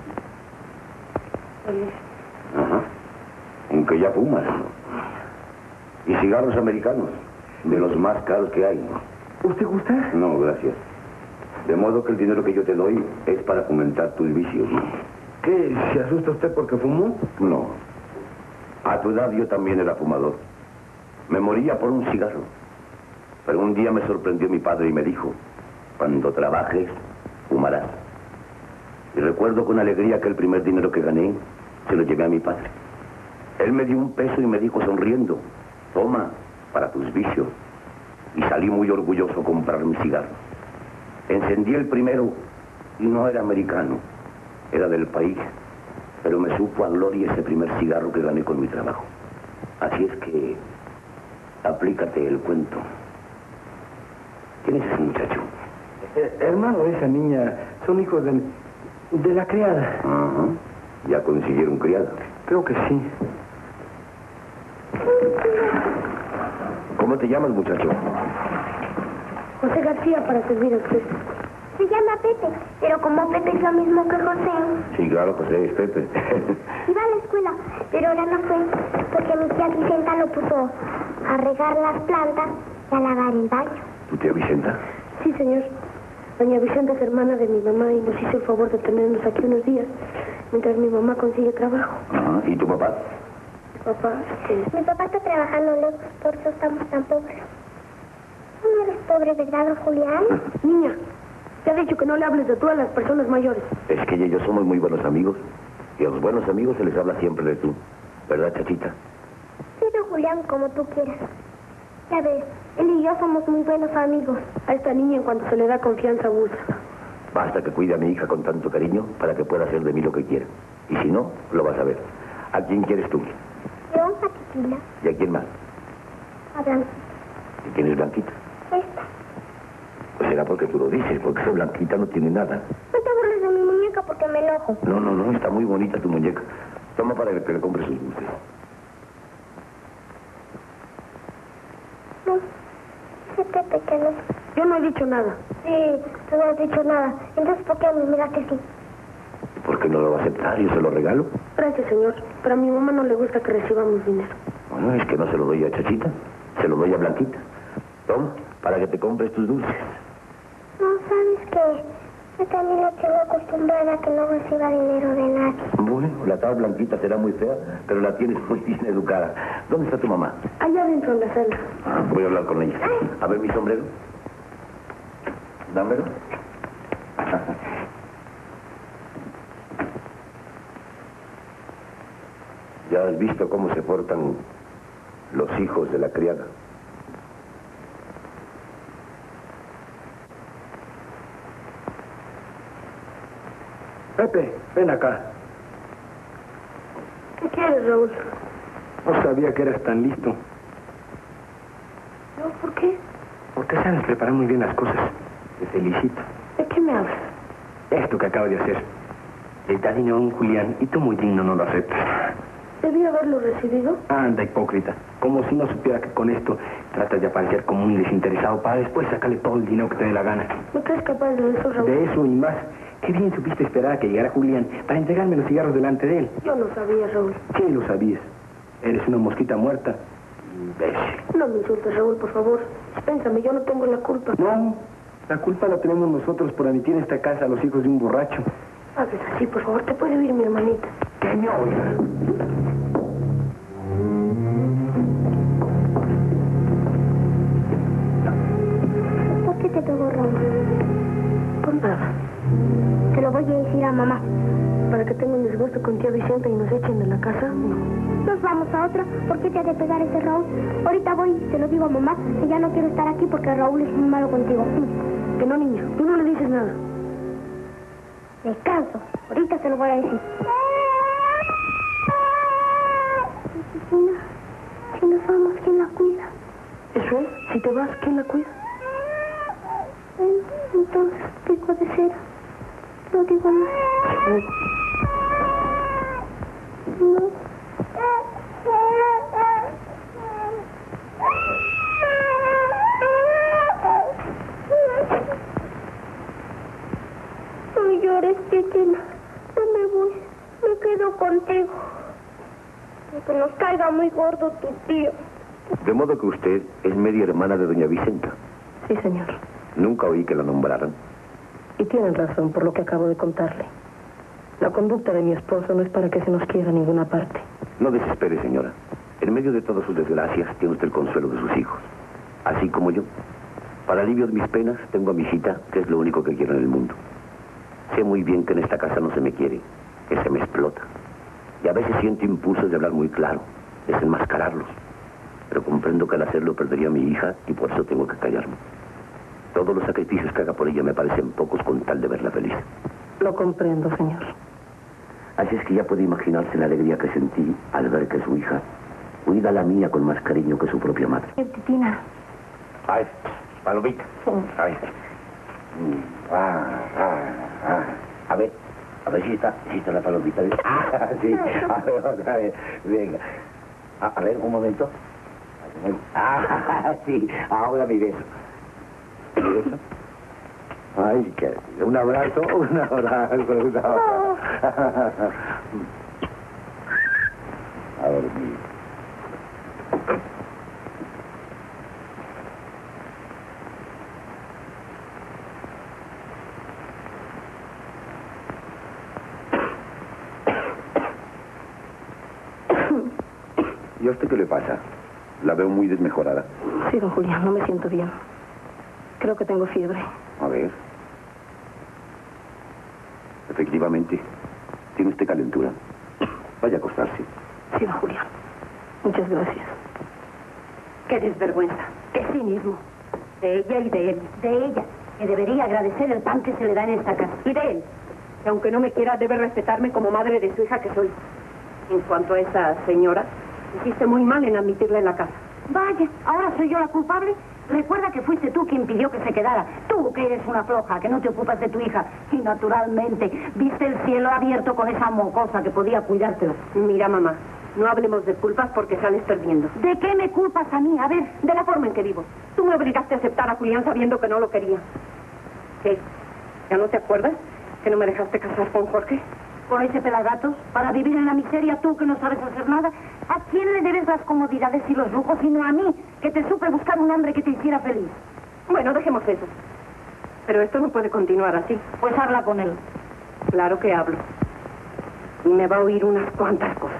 Ajá. Aunque ya fumas. Y cigarros americanos, de los más caros que hay. ¿Usted gusta? No, gracias. De modo que el dinero que yo te doy es para fomentar tus vicios. ¿Qué? ¿Se asusta usted porque fumó? No. A tu edad yo también era fumador. Me moría por un cigarro. Pero un día me sorprendió mi padre y me dijo, cuando trabajes, fumarás. Y recuerdo con alegría que el primer dinero que gané se lo llevé a mi padre. Él me dio $1 y me dijo sonriendo, toma, para tus vicios. Y salí muy orgulloso a comprar mi cigarro. Encendí el primero y no era americano, era del país. Pero me supo a gloria ese primer cigarro que gané con mi trabajo. Así es que, aplícate el cuento. ¿Quién es ese muchacho? Hermano de esa niña, son hijos de la criada. Ajá. ¿Ya consiguieron criada? Creo que sí. ¿Cómo te llamas, muchacho? José García, para servir a usted. Se llama Pepe, pero como Pepe es lo mismo que José. Sí, claro, José, es Pepe. Iba a la escuela, pero ahora no fue, porque mi tía Vicenta lo puso a regar las plantas y a lavar el baño. ¿Tu tía Vicenta? Sí, señor. Doña Vicenta es hermana de mi mamá y nos hizo el favor de tenernos aquí unos días, mientras mi mamá consigue trabajo. Ajá. ¿Y tu papá? Papá, Mi papá está trabajando lejos, por eso estamos tan pobres. ¿Tú no eres pobre, verdad, don Julián? Niña, te ha dicho que no le hables de tú a las personas mayores. Es que ella y yo somos muy buenos amigos. Y a los buenos amigos se les habla siempre de tú. ¿Verdad, chachita? Sí, don Julián, como tú quieras. Ya ves, él y yo somos muy buenos amigos. A esta niña, en cuanto se le da confianza, abusa. Basta que cuide a mi hija con tanto cariño para que pueda hacer de mí lo que quiera. Y si no, lo vas a ver. ¿A quién quieres tú? Yo, a Titina, ¿Y a quién más? a Blanquita. ¿Y quién es Blanquita? Esta. Pues será porque tú lo dices, porque esa Blanquita no tiene nada. No te burles hables de mi muñeca porque me enojo. No, está muy bonita tu muñeca. Toma para que le compres sus dulces. No, dice Pepe que no. Yo no he dicho nada. Sí, tú no has dicho nada. Entonces, ¿por qué me mira que sí? ¿Por qué no lo va a aceptar? Yo se lo regalo. Gracias, señor. Pero a mi mamá no le gusta que recibamos dinero. Bueno, es que no se lo doy a Chachita, se lo doy a Blanquita. Toma, para que te compres tus dulces. No, ¿sabes qué? Yo también la tengo acostumbrada a que no reciba dinero de nadie. Bueno, la tal Blanquita será muy fea, pero la tienes muy bien educada. ¿Dónde está tu mamá? Allá adentro en la sala. Voy a hablar con ella. A ver mi sombrero. Dámelo. Ya has visto cómo se portan los hijos de la criada. Pepe, ven acá. ¿Qué quieres, Raúl? No sabía que eras tan listo. ¿No? ¿Por qué? Porque sabes preparar muy bien las cosas. Te felicito. ¿De qué me hablas? Esto que acabo de hacer. Le da dinero a un Julián y tú muy digno no lo aceptas. ¿Debí haberlo recibido? Anda, hipócrita. Como si no supiera que con esto tratas de aparecer como un desinteresado para después sacarle todo el dinero que te dé la gana. ¿No crees capaz de eso, Raúl? De eso y más. Qué bien supiste esperar a que llegara Julián para entregarme los cigarros delante de él. Yo no sabía, Raúl. ¿Qué lo sabías? Eres una mosquita muerta. Imbécil. No me insultes, Raúl, por favor. Dispénsame, yo no tengo la culpa. No, la culpa la tenemos nosotros por admitir en esta casa a los hijos de un borracho. Haces así, por favor. Te puede oír mi hermanita. ¿Qué me oiga? ¿Por qué te pegó, Raúl? Por nada. Te lo voy a decir a mamá. ¿Para que tenga un disgusto con tía Vicenta y nos echen de la casa? No. Nos vamos a otra. ¿Por qué te ha de pegar ese Raúl? Ahorita voy y te lo digo a mamá, que ya no quiero estar aquí porque Raúl es muy malo contigo. Que no, niña. Tú no le dices nada. Descanso. Ahorita se lo voy a decir. Cristina, si nos vamos, ¿quién la cuida? ¿Eso es? Si te vas, ¿quién la cuida? Bueno, entonces, pico de cera. No digo nada. No. No llores, Cristina. No me voy. Me quedo contigo. Aunque nos caiga muy gordo tu tío. De modo que usted es media hermana de doña Vicenta. Sí, señor. Nunca oí que la nombraran. Y tienen razón por lo que acabo de contarle. La conducta de mi esposo no es para que se nos quiera a ninguna parte. No desespere, señora. En medio de todas sus desgracias, tiene usted el consuelo de sus hijos. Así como yo. Para alivio de mis penas, tengo a mi hijita, que es lo único que quiero en el mundo. Sé muy bien que en esta casa no se me quiere, que se me explota. Y a veces siento impulsos de hablar muy claro, desenmascararlos. Pero comprendo que al hacerlo perdería a mi hija y por eso tengo que callarme. Todos los sacrificios que haga por ella me parecen pocos con tal de verla feliz. Lo comprendo, señor. Así es que ya puede imaginarse la alegría que sentí al ver que su hija cuida a la mía con más cariño que su propia madre. Cristina. Ay, palomita. Ay. A ver si está la palomita. Ah, sí. A ver, otra vez. Venga. A ver, un momento. Ah, sí. Ahora mi beso. ¿Mi beso? Ay, qué... Un abrazo. A dormir. ¿Y a usted qué le pasa? La veo muy desmejorada. Sí, don Julián, no me siento bien. Creo que tengo fiebre. A ver. Efectivamente, tiene usted calentura. Vaya a acostarse. Sí, don Julián. Muchas gracias. Qué desvergüenza, qué cinismo. De ella y de él. De ella, que debería agradecer el pan que se le da en esta casa. Y de él, que aunque no me quiera, debe respetarme como madre de su hija que soy. En cuanto a esa señora, hiciste muy mal en admitirla en la casa. Vaya, ahora soy yo la culpable. Recuerda que fuiste tú quien pidió que se quedara. Tú, que eres una floja, que no te ocupas de tu hija. Y naturalmente, viste el cielo abierto con esa mocosa que podía cuidártela. Mira, mamá, no hablemos de culpas porque sales perdiendo. ¿De qué me culpas a mí? A ver, De la forma en que vivo. Tú me obligaste a aceptar a Julián sabiendo que no lo quería. ¿Qué? ¿Ya no te acuerdas que no me dejaste casar con Jorge? con ese pelagatos, para vivir en la miseria tú que no sabes hacer nada. ¿A quién le debes las comodidades y los lujos, sino a mí, que te supe buscar un hombre que te hiciera feliz? Bueno, dejemos eso. Pero esto no puede continuar así. Pues habla con él. Claro que hablo. Y me va a oír unas cuantas cosas.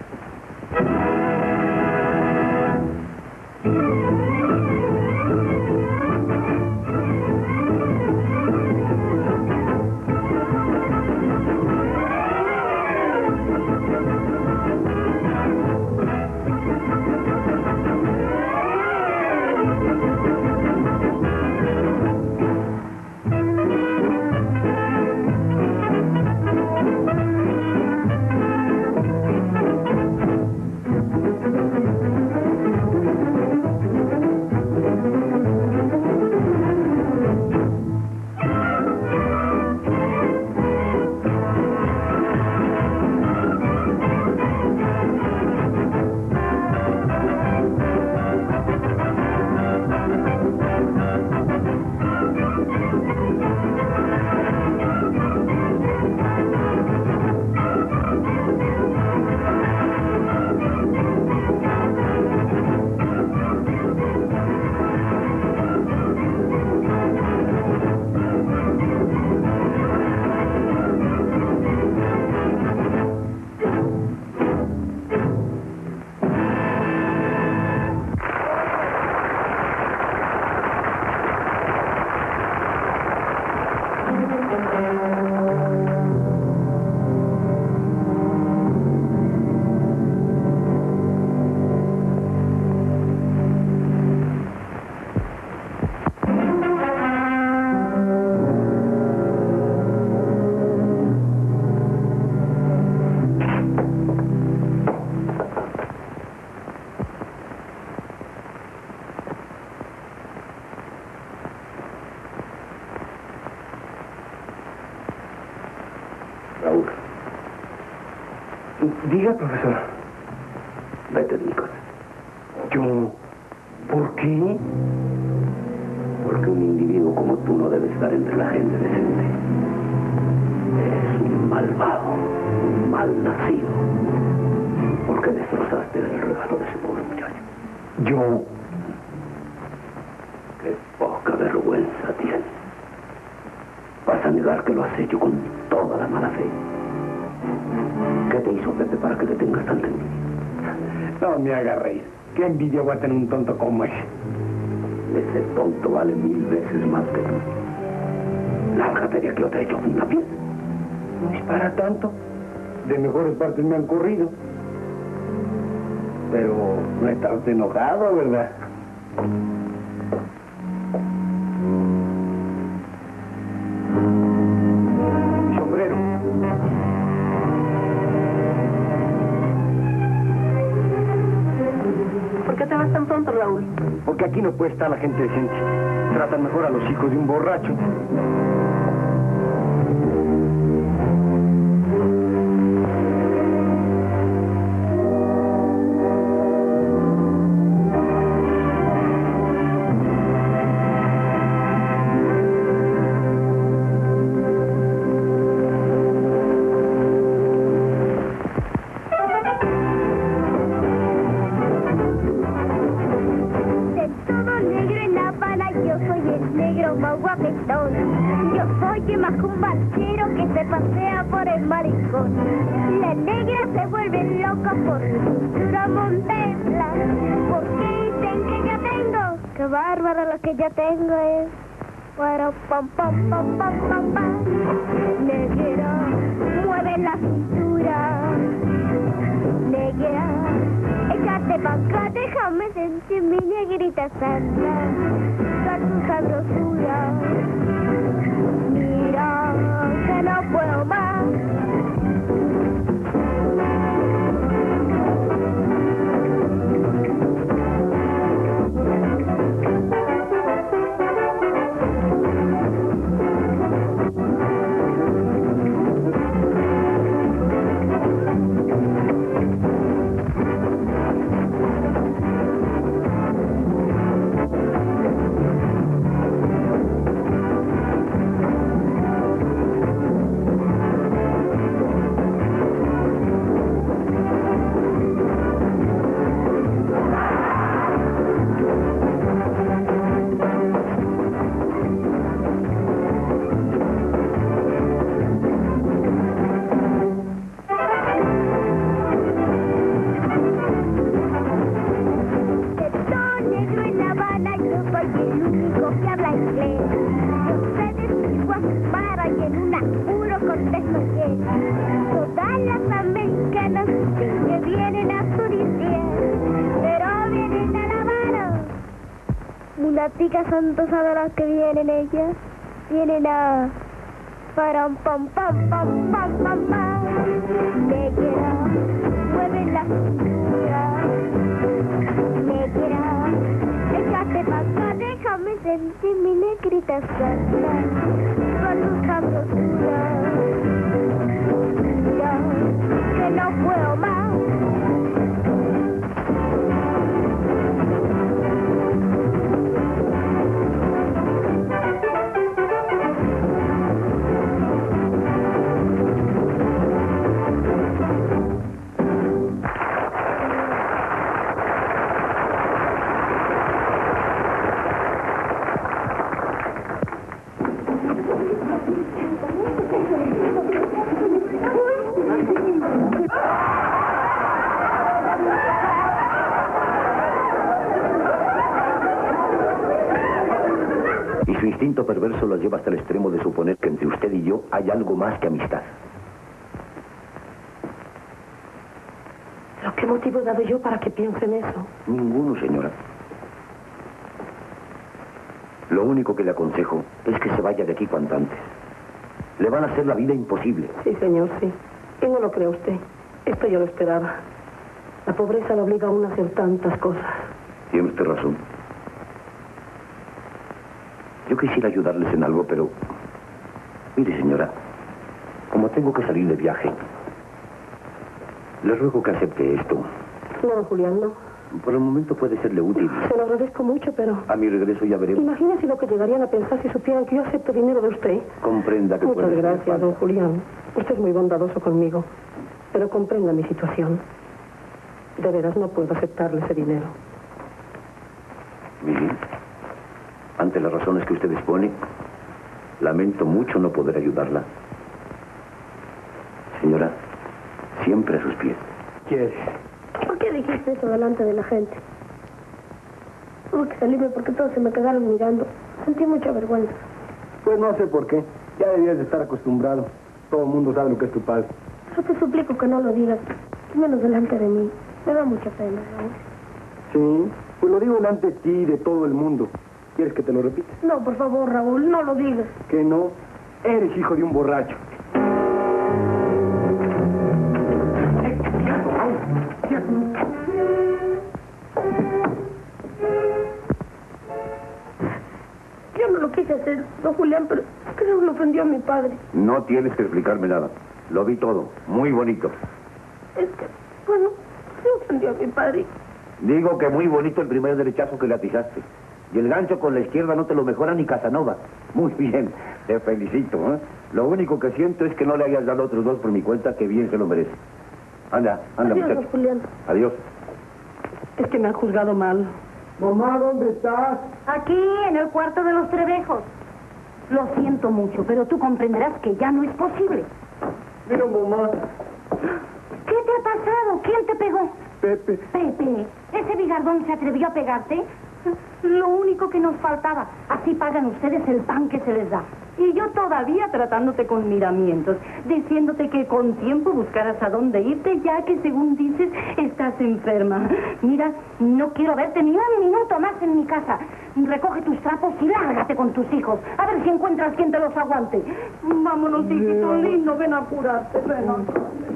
Diga, profesor. Vete de mi casa. Yo... ¿Por qué? Porque un individuo como tú no debe estar entre la gente decente. Eres un malvado, un mal nacido. ¿Por qué destrozaste el regalo de ese pobre muchacho? Yo... Qué poca vergüenza tienes. Vas a negar que lo has hecho con toda la mala fe. ¿Qué te hizo Pepe para que le tengas tanta envidia? No me haga reír. ¿Qué envidia voy a tener un tonto como ese? Ese tonto vale 1000 veces más que tú. Lárgate de aquí o te echo una piedra. No es para tanto. De mejores partes me han corrido. Pero no estás enojado, ¿verdad? Sombrero. ¿Por qué te vas tan pronto, Raúl? Porque aquí no puede estar la gente decente. Tratan mejor a los hijos de un borracho. La negra se vuelve loca por su cintura Montebla. Porque dicen que ya tengo. Qué bárbaro lo que ya tengo es. Bueno, pam, pam, pam, pam, pam, pam. Negra, mueve la cintura. Negra, échate pa' acá, déjame sentir mi negrita santa. Con tu sabrosura. Mira, que no puedo más. contexto que todas las americanas que vienen a Turistía, pero vienen a La Habana. Lunáticas antosadoras que vienen ellas, vienen a param pam pam pam pam pam pam. Negra, mueve la cintura. Negra, échate pa' acá, déjame sentir mi negrita santa con tu sabrosura. Mira, que no puedo más. Su instinto perverso lo lleva hasta el extremo de suponer que entre usted y yo hay algo más que amistad. ¿Pero qué motivo he dado yo para que piense en eso? Ninguno, señora. Lo único que le aconsejo es que se vaya de aquí cuanto antes. Le van a hacer la vida imposible. Sí, señor, sí. Y no lo cree usted. Esto yo lo esperaba. La pobreza lo obliga a uno a hacer tantas cosas. Tiene usted razón. Yo quisiera ayudarles en algo, pero... Mire, señora, como tengo que salir de viaje, le ruego que acepte esto. No, don Julián, no. Por el momento puede serle útil. Se lo agradezco mucho, pero... A mi regreso ya veremos. Imagínese lo que llegarían a pensar si supieran que yo acepto dinero de usted. Comprenda que Muchas puede ser gracias, falta. don Julián. Usted es muy bondadoso conmigo. Pero comprenda mi situación. De veras no puedo aceptarle ese dinero. Mire, ante las razones que usted expone, lamento mucho no poder ayudarla. Señora, siempre a sus pies. ¿Quieres? ¿Por qué dijiste eso delante de la gente? Tuve que salirme porque todos se me quedaron mirando. Sentí mucha vergüenza. Pues no sé por qué. Ya debías de estar acostumbrado. Todo el mundo sabe lo que es tu padre. Yo te suplico que no lo digas, menos delante de mí. Me da mucha pena, Raúl. Sí, pues lo digo delante de ti y de todo el mundo. ¿Quieres que te lo repita? No, por favor, Raúl, no lo digas. Que no. Eres hijo de un borracho. Yo no lo quise hacer, don Julián, pero creo que lo ofendió a mi padre. No tienes que explicarme nada. Lo vi todo. Muy bonito. Es que, bueno, se ofendió a mi padre. Digo que muy bonito el primer derechazo que le atizaste. Y el gancho con la izquierda no te lo mejora ni Casanova. Muy bien, te felicito, ¿eh? Lo único que siento es que no le hayas dado otros dos por mi cuenta, que bien se lo merece. Anda, anda, Adiós, muchacho. don Julián. Adiós. Es que me han juzgado mal. Mamá, ¿dónde estás? Aquí, en el cuarto de los Trebejos. Lo siento mucho, pero tú comprenderás que ya no es posible. Mira, mamá. ¿Qué te ha pasado? ¿Quién te pegó? Pepe. Pepe, ¿ese bigardón se atrevió a pegarte? Lo único que nos faltaba. Así pagan ustedes el pan que se les da. Y yo todavía tratándote con miramientos, diciéndote que con tiempo buscaras a dónde irte, ya que según dices, estás enferma. Mira, no quiero verte ni un minuto más en mi casa. Recoge tus trapos y lárgate con tus hijos. A ver si encuentras quien te los aguante. Vámonos, hijito lindo, ven a curarte, ven a curarte.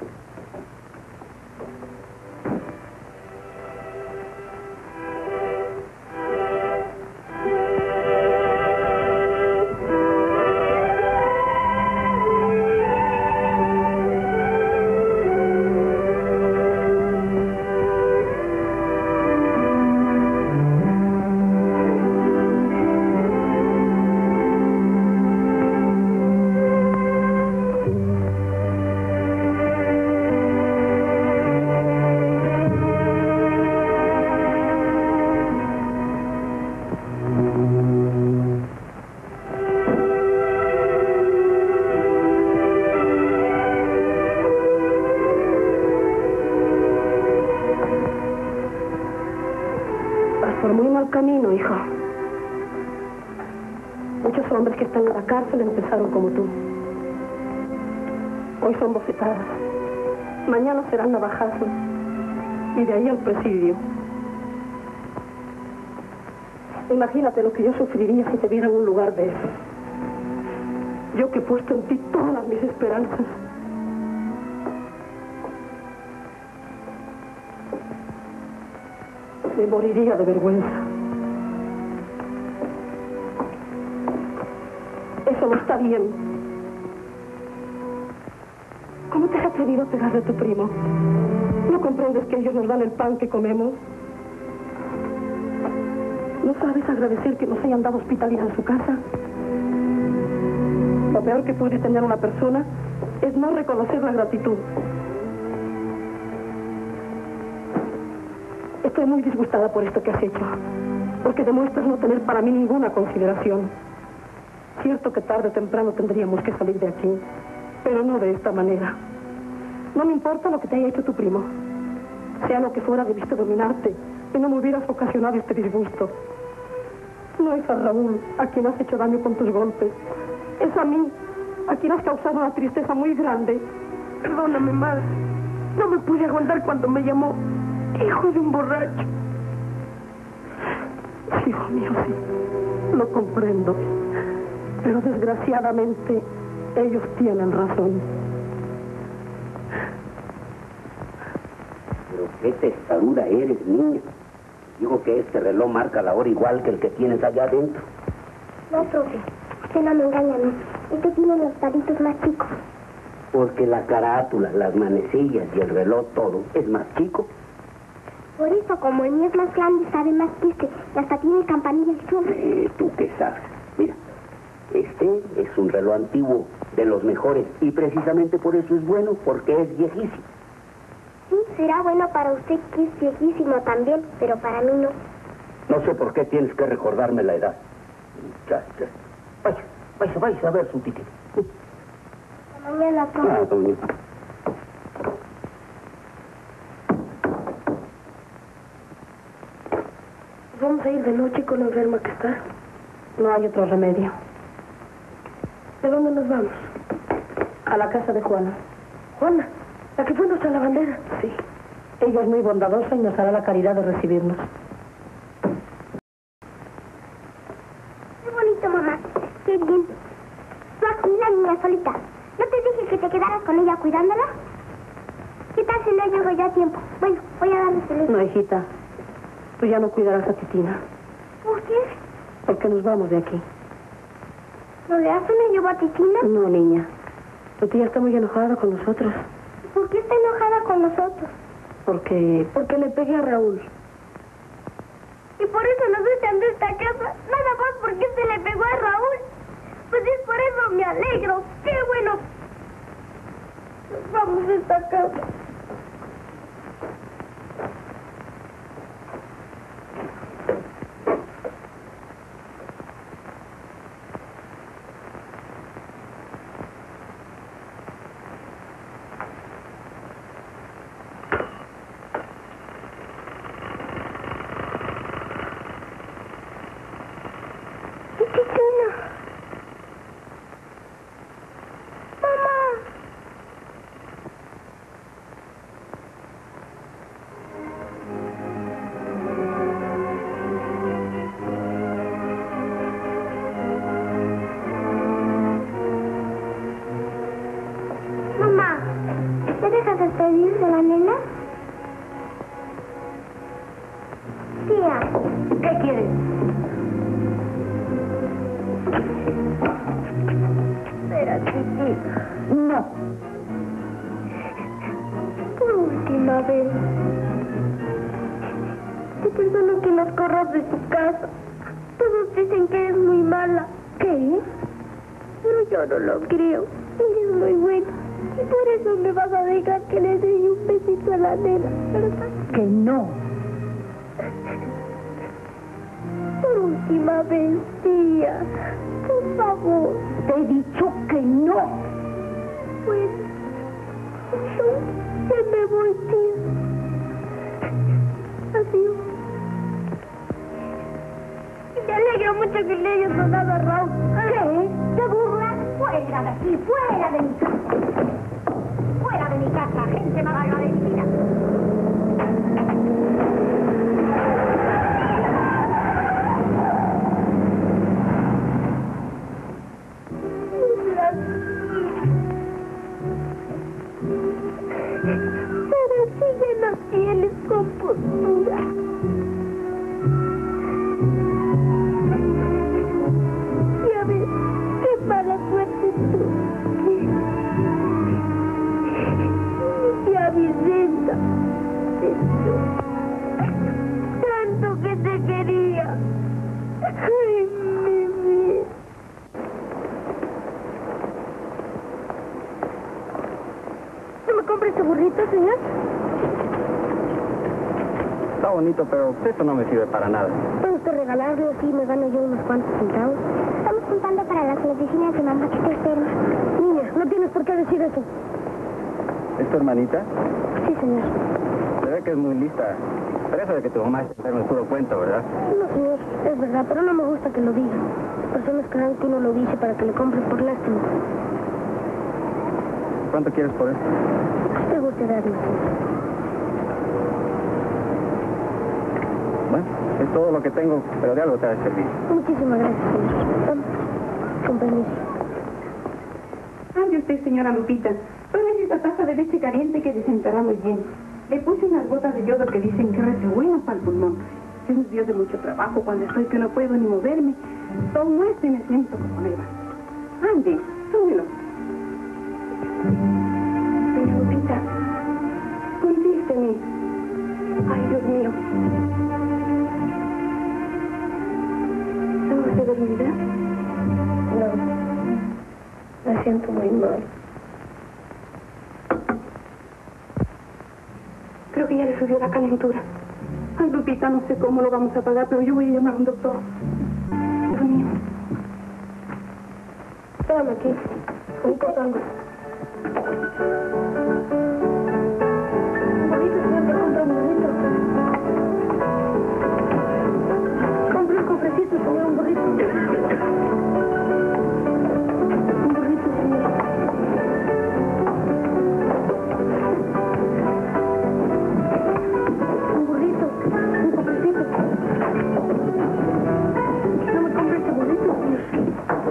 Por muy mal camino, hijo. Muchos hombres que están en la cárcel empezaron como tú. Hoy son bofetadas. Mañana serán navajazos. Y de ahí al presidio. Imagínate lo que yo sufriría si te viera en un lugar de eso. Yo que he puesto en ti todas mis esperanzas. Me moriría de vergüenza. Eso no está bien. ¿Cómo te has atrevido a pegarle a tu primo? ¿No comprendes que ellos nos dan el pan que comemos? ¿No sabes agradecer que nos hayan dado hospitalidad en su casa? Lo peor que puede tener una persona es no reconocer la gratitud. Estoy muy disgustada por esto que has hecho, porque demuestras no tener para mí ninguna consideración. Cierto que tarde o temprano tendríamos que salir de aquí, pero no de esta manera. No me importa lo que te haya hecho tu primo. Sea lo que fuera, debiste dominarte y no me hubieras ocasionado este disgusto. No es a Raúl a quien has hecho daño con tus golpes. Es a mí a quien has causado una tristeza muy grande. Perdóname, madre. No me pude aguantar cuando me llamó hijo de un borracho. Hijo mío, sí. Lo comprendo. Pero desgraciadamente ellos tienen razón. Pero qué testaruda eres, niña. Digo que este reloj marca la hora igual que el que tienes allá adentro. No, profe. Usted no me engaña a mí. Este tiene los palitos más chicos. Porque la carátula, las manecillas y el reloj todo es más chico. Por eso, como el mío es más grande, sabe más triste. Y hasta tiene campanilla al sur. ¿Tú qué sabes? Mira, este es un reloj antiguo, de los mejores. Y precisamente por eso es bueno, porque es viejísimo. Sí, será bueno para usted que es viejísimo también, pero para mí no. No sé por qué tienes que recordarme la edad. Muchacha. Vaya a ver su ticket. Hasta mañana, profe. Doña. Vamos a ir de noche con la enferma que está. No hay otro remedio. ¿De dónde nos vamos? A la casa de Juana. ¿Juana? ¿La que fue nuestra lavandera? Sí. Ella es muy bondadosa y nos hará la caridad de recibirnos. Qué bonito, mamá. Qué bien. Tú aquí, la niña solita. ¿No te dije que te quedaras con ella cuidándola? ¿Qué tal si no llego ya a tiempo? Bueno, voy a darle teléfono. No, hijita. Tú ya no cuidarás a Titina. ¿Por qué? Porque nos vamos de aquí. ¿No le hace me llevo a Titina? No, niña. Tu tía está muy enojada con nosotros. ¿Por qué está enojada con nosotros? Porque le pegué a Raúl. Y por eso nos echan de esta casa. Nada más porque se le pegó a Raúl. Pues es por eso me alegro. ¡Qué bueno! Nos vamos de esta casa. ¿Despedir de la nena? Tía. ¿Qué quieres? Espera, chiquita. No. Por última vez. Te perdono que nos corras de tu casa. Todos dicen que eres muy mala. ¿Qué? Pero yo no lo creo. Eres muy buena. Y por eso me vas a dejar que le dé un besito a la nena, ¿verdad? Que no. Por última vez, tía. Por favor. Te he dicho que no. Pues, yo ya me voy, tía. Adiós. Y me alegro mucho que le hayas donado a Raúl. ¿Qué? ¿Te burlas? Fuera de aquí, fuera de mi casa. Pero sigue no tienes compostura. Ya ves, qué mala suerte tú. Ya Vicenta, tanto que te quería. Ay, mi vida. ¿No me compra este burrito, señor? Está bonito, pero esto no me sirve para nada. ¿Puede usted regalarlo? Sí, me gano yo unos cuantos centavos. Estamos juntando para las medicinas de mamá que está enferma. Niña, no tienes por qué decir eso. ¿Es tu hermanita? Sí, señor. Se ve que es muy lista. Pero eso de que tu mamá está enferma es puro cuento, ¿verdad? No, señor, es verdad, pero no me gusta que lo diga. Las personas crean que uno lo dice para que le compren por lástima. ¿Cuánto quieres por esto? Usted guste darme, señor. Bueno, es todo lo que tengo, pero de algo te ha de servir. Muchísimas gracias, señor. Vamos, con permiso. Ande usted, señora Lupita. Tómese esta taza de leche caliente que desenterará muy bien. Le puse unas gotas de yodo que dicen que es bueno para el pulmón. Es un día de mucho trabajo cuando estoy que no puedo ni moverme. Tomo este y me siento como nueva. Ande, súbelo. Señora Lupita, contísteme. Ay, Dios mío. ¿Está usted dormida? No, me siento muy mal. Creo que ya le subió la calentura. Ay, Lupita, no sé cómo lo vamos a pagar, pero yo voy a llamar a un doctor. Dios mío. Espérame aquí. Un cotango. Un burrito, señor, te compro un burrito. Compre un cofrecito, señor, un burrito. Un burrito, señor. Un burrito, un cofrecito. No me compre este burrito, señor.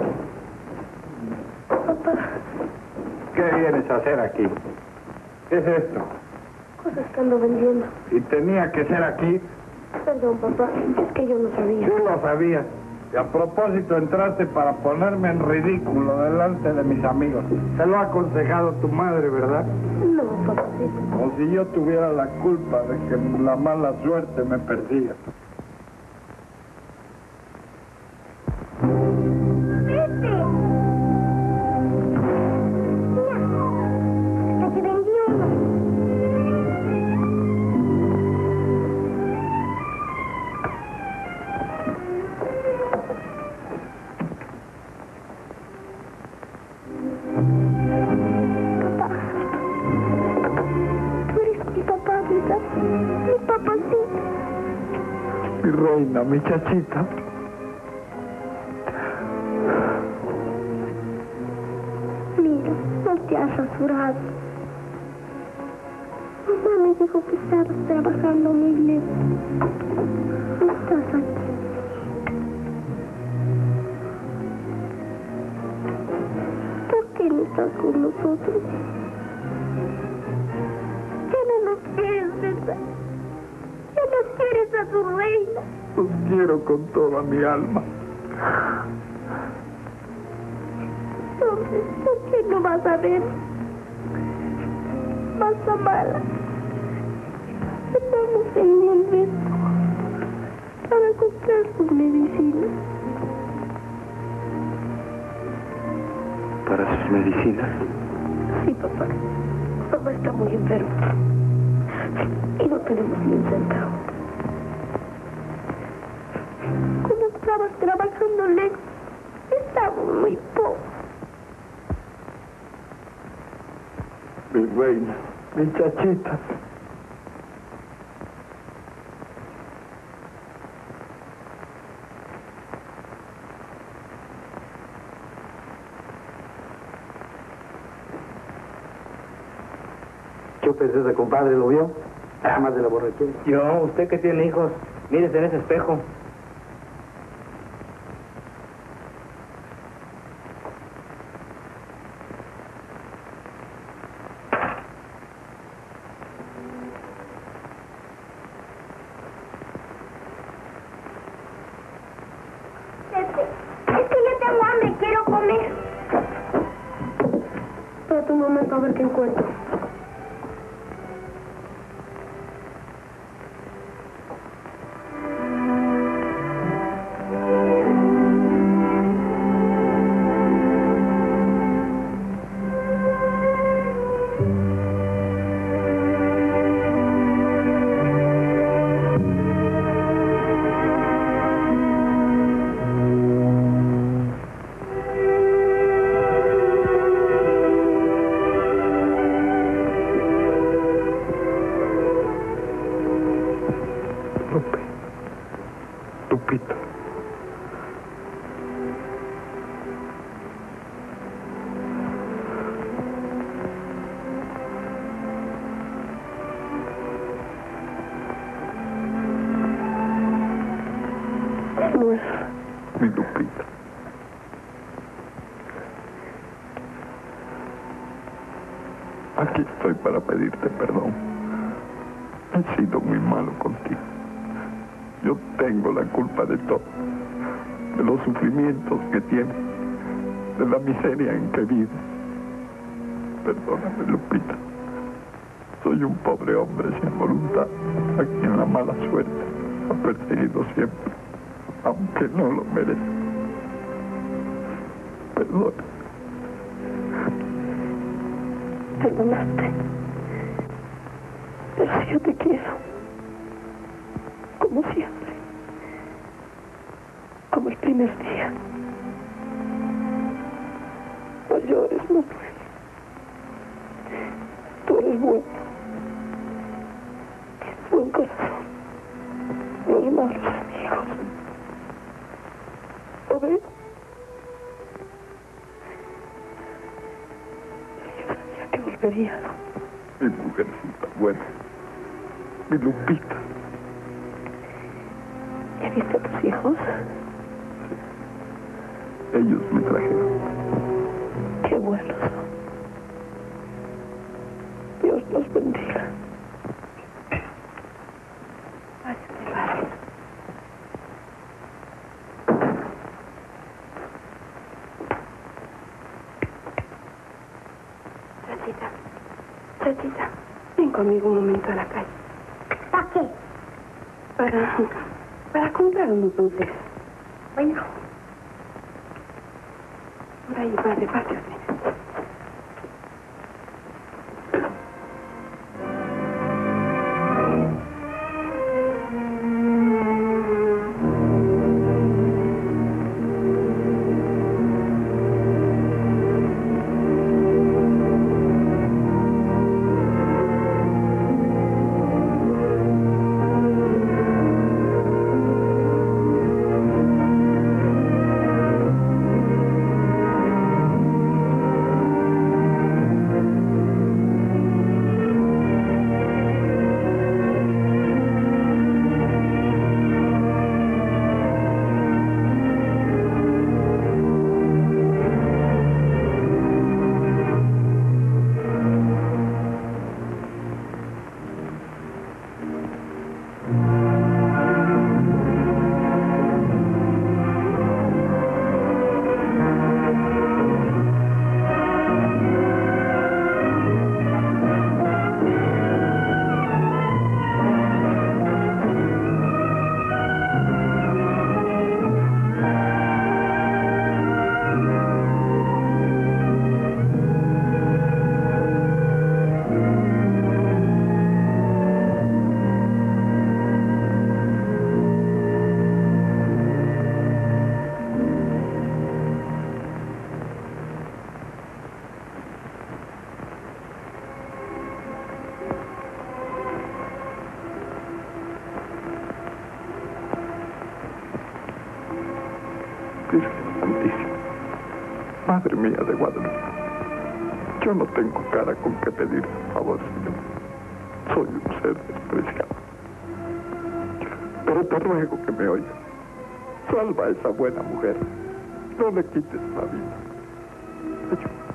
Papá. ¿Qué vienes a hacer aquí? ¿Qué es esto? Cosas que ando vendiendo. ¿Y tenía que ser aquí? Perdón, papá, es que yo no sabía. Tú lo sabías. Y a propósito entraste para ponerme en ridículo delante de mis amigos. Se lo ha aconsejado tu madre, ¿verdad? No, papacito. Como si yo tuviera la culpa de que la mala suerte me persiga. ¡Vete! Mira, hasta que vendí uno. Mi papacito. Mi reina, mi chachita. Mira, no te has rasurado. Mamá me dijo que estabas trabajando muy lejos. Estás aquí. ¿Por qué no estás con nosotros? Ya no nos quieres, ¿verdad? Ya no quieres a tu reina. Los quiero con toda mi alma. Entonces, ¿por qué no vas a ver? Vas a mala. Estamos en el resto para comprar sus medicinas. ¿Para sus medicinas? Sí, papá. Papá está muy enfermo. Y no tenemos ni un centavo. Cuando estabas trabajando lejos, estábamos muy pobres. Mi reina, mi chachita. ¿Qué pensé, compadre? ¿Lo vio? Más de la borrachera. Yo, usted que tiene hijos, mírese en ese espejo. Un momento, a ver qué encuentro. Lupita. Luis. Mi Lupita. Aquí estoy para pedirte perdón. He sido muy malo contigo. Yo tengo la culpa de todo. De los sufrimientos que tienes. De la miseria en que vives. Perdóname, Lupita. Soy un pobre hombre sin voluntad, a quien la mala suerte ha perseguido siempre, aunque no lo merezca. Perdona. Perdonaste. Pero si yo te quiero. Como siempre. Como el primer día. No llores, Manuel. Tú eres bueno. Tienes buen corazón. Los malos amigos. ¿Lo ves? Yo sabía que volvería. Mi mujercita buena. Mi Lupita. ¿Ya viste a tus hijos? Sí. Ellos me trajeron. Qué buenos son. Dios los bendiga. Ay, qué raro. Chachita, ven conmigo un momento a la calle. ¿Para qué? Para comprar unos dulces. Bueno, Por ahí, más despacio. Virgen Santísima, Madre mía de Guadalupe, yo no tengo cara con que pedir favor, Señor. Soy un ser despreciado. Pero te ruego que me oigas. Salva a esa buena mujer. No le quites la vida. Ayúdame.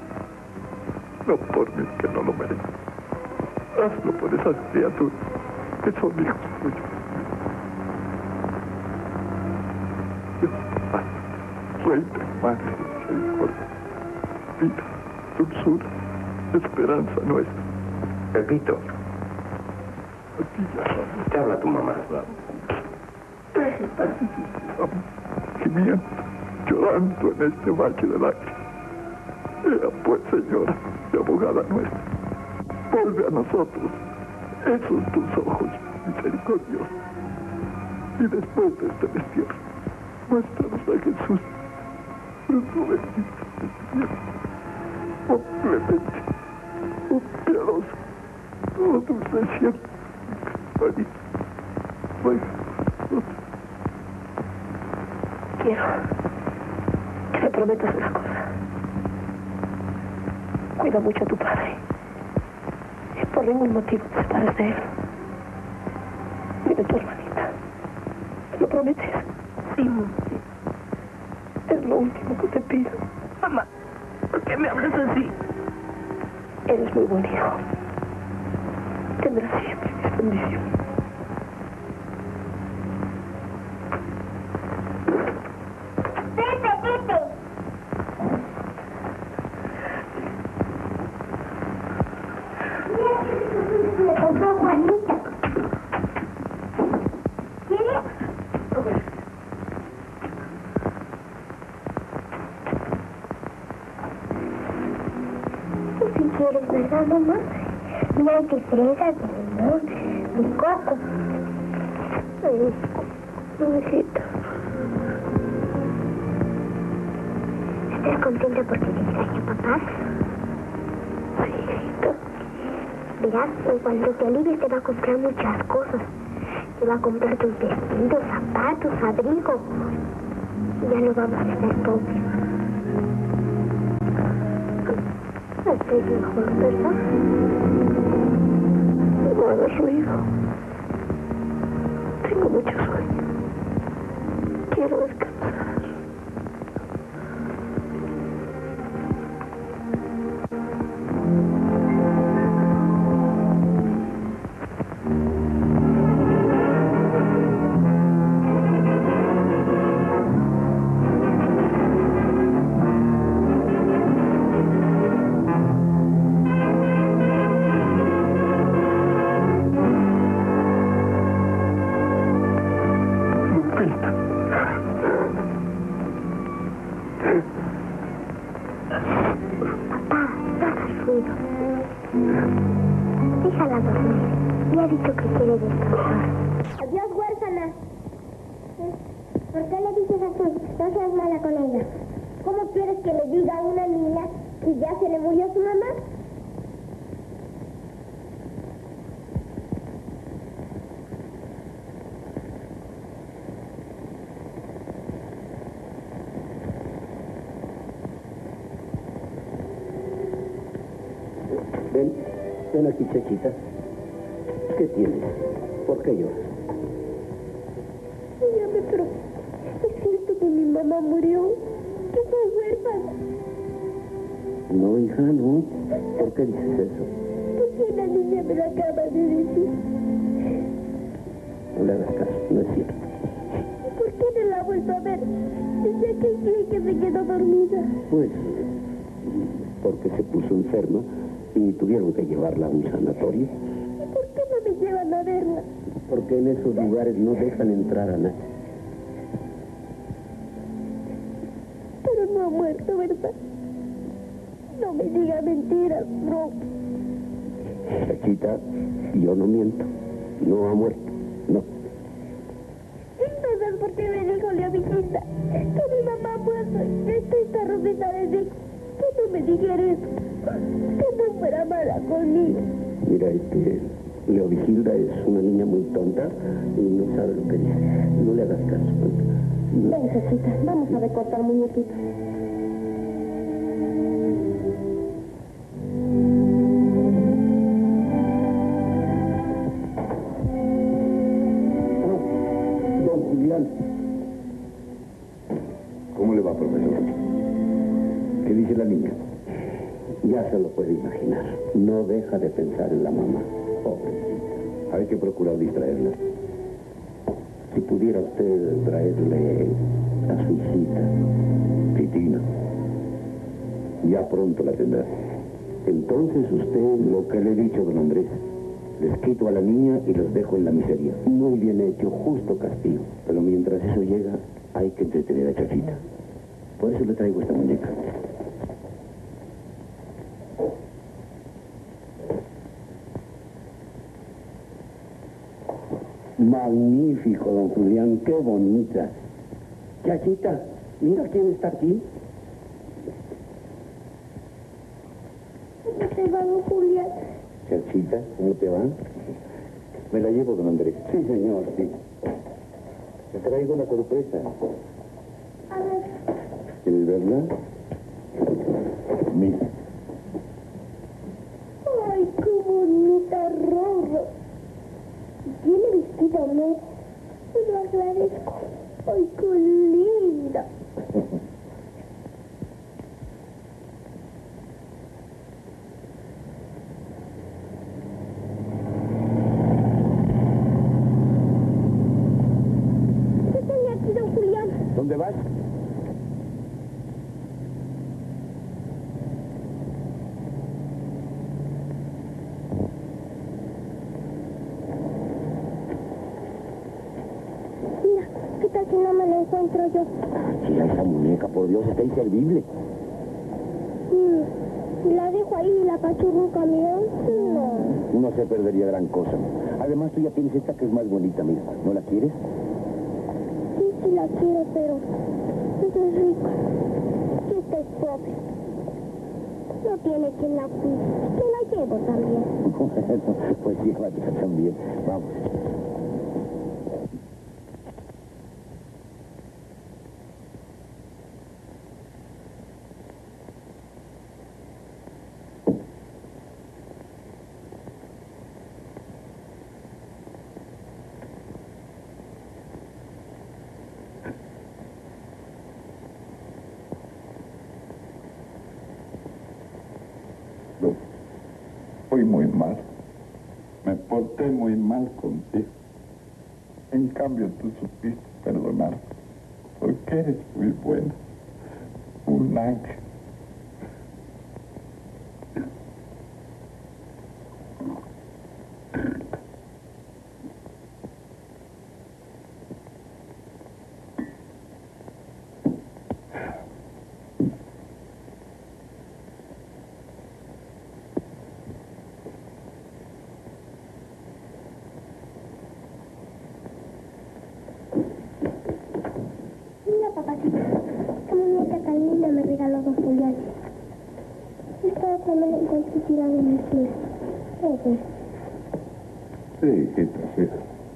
No por mí, que no lo merezco. Hazlo por esas criaturas que son hijos tuyos. Dios, Padre, Rey de Madre de misericordia, vida, dulzura, esperanza nuestra. Pepito, Aquí ya te habla tu mamá. vamos, gimiendo, llorando en este valle de lágrimas. Ea pues, señora y abogada nuestra, vuelve a nosotros esos tus ojos misericordiosos. Y después de este destierro, muéstranos a Jesús, fruto bendito de tu vientre. Oh clemente, oh piadoso, oh dulce siempre, María, ruega por nosotros. Quiero que me prometas una cosa. Cuida mucho a tu padre. Y por ningún motivo te separes de él. Ni de tu hermanita. ¿Me lo prometes? Sí, mamá. Es lo último que te pido. Mamá, ¿por qué me hablas así? Eres muy buen hijo. Tendrás siempre mis bendiciones. Le compró Juanita. ¿Quieres? Si quieres, ¿verdad, mamá? Mira que fresas, de limón, de coco. Hijita. ¿Estás contenta porque te traje a papá? Sí, hijita. Verás, en cuanto te alivies te va a comprar muchas cosas. Te va a comprar tus vestidos, zapatos, abrigo. Ya no vamos a estar pobres. Estoy mejor, ¿verdad? No hagas ruido. Tengo mucho sueño. Quiero descansar. Déjala dormir. Me ha dicho que quiere descansar. Adiós, huérfana. ¿Por qué le dices así? No seas mala con ella. ¿Cómo quieres que le diga a una niña que ya se le murió su mamá? Ven aquí, Chachita. ¿Qué tienes? ¿Por qué lloras? Dígame, pero es cierto que mi mamá murió, que fue huérfana. No, hija, no. ¿Por qué dices eso? Porque una niña me lo acaba de decir. No le hagas caso, no es cierto. ¿Por qué no la ha vuelto a ver? Dice que sí, que se quedó dormida. Pues, porque se puso enferma y tuvieron que llevarla a un sanatorio. ¿Y por qué no me llevan a verla? Porque en esos lugares no dejan entrar a nadie. Pero no ha muerto, ¿verdad? No me diga mentiras, no. Chachita, yo no miento. No ha muerto, no. Entonces, ¿por qué me dijo la visita que mi mamá ha muerto? Esto está Rosita de mí. Que no me dijera eso. Que no fuera mala conmigo. Mira, Leovigilda es una niña muy tonta y no sabe lo que dice. No le hagas caso. No. Ven, Chachita, vamos a recortar muñequitos. Don Julián. ¿Cómo le va, profesor? ¿Qué dice la niña? Ya se lo puede imaginar. No deja de pensar en la mamá. Pobrecita. Hay que procurar distraerla. Si pudiera usted traerle a su hijita, Titina, ya pronto la tendrá. Entonces usted... Lo que le he dicho, don Andrés. Les quito a la niña y los dejo en la miseria. Muy bien hecho, justo castigo. Pero mientras eso llega, hay que entretener a Chachita. Por eso le traigo esta muñeca. Magnífico, don Julián, qué bonita. Chachita, mira quién está aquí. ¿Cómo te va, don Julián? Chachita, ¿cómo te va? Me la llevo, don Andrés. Sí, señor, sí. Te traigo una sorpresa. A ver. ¿Quieres verla? Mira. Ay, qué bonita Rorro. Tiene vestido nuevo. Te lo agradezco. Ay, qué linda. ¿Qué tiene aquí, don Julián? ¿Dónde vas? Mira, ¿qué tal si no me la encuentro yo? Mira esa muñeca, por Dios, está inservible. Si la dejo ahí y la apachurro un camión, no. No se perdería gran cosa. Además, tú ya tienes esta que es más bonita, mira. ¿No la quieres? Sí la quiero, pero esta es rica. Y esta es pobre. No tiene quien la cuide. Que la llevo también. Bueno, pues llévatela también. Vamos. Fui muy mal. Me porté muy mal contigo. En cambio, tú supiste perdonar. Porque eres muy buena. Un ángel. Mira, papacito, qué muñeca tan linda me regaló don Julián. Esta otra me la encontré tirada en el suelo. ¿Qué es? Sí, hijita, sí.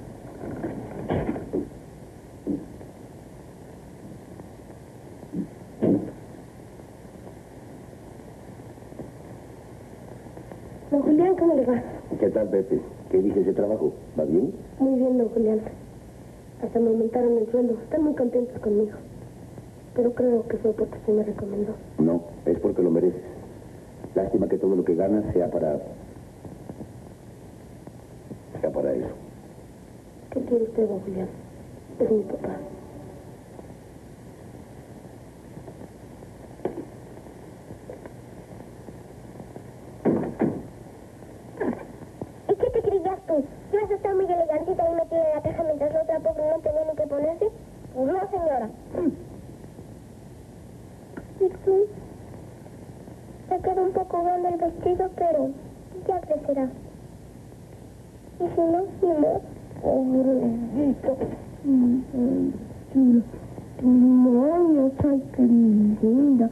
Don Julián, ¿cómo le va? ¿Qué tal, Pepe? ¿Qué dice ese trabajo? ¿Va bien? Muy bien, don Julián. Hasta me aumentaron el sueldo. Están muy contentos conmigo. Pero creo que fue porque usted me recomendó. No, es porque lo mereces. Lástima que todo lo que ganas sea para eso. ¿Qué quiere usted, don Julián? Es mi papá. ¿Y qué te creías tú? ¿Ibas a estar muy elegantita ahí metida en la caja mientras la otra pobre no tenía ni que ponerse? Pues no, señora. ¿Y tú? Me queda un poco grande el vestido, pero ya crecerá. Y si no, ni modo. Pobrecito. Chulo. Tu moño, ay, qué linda.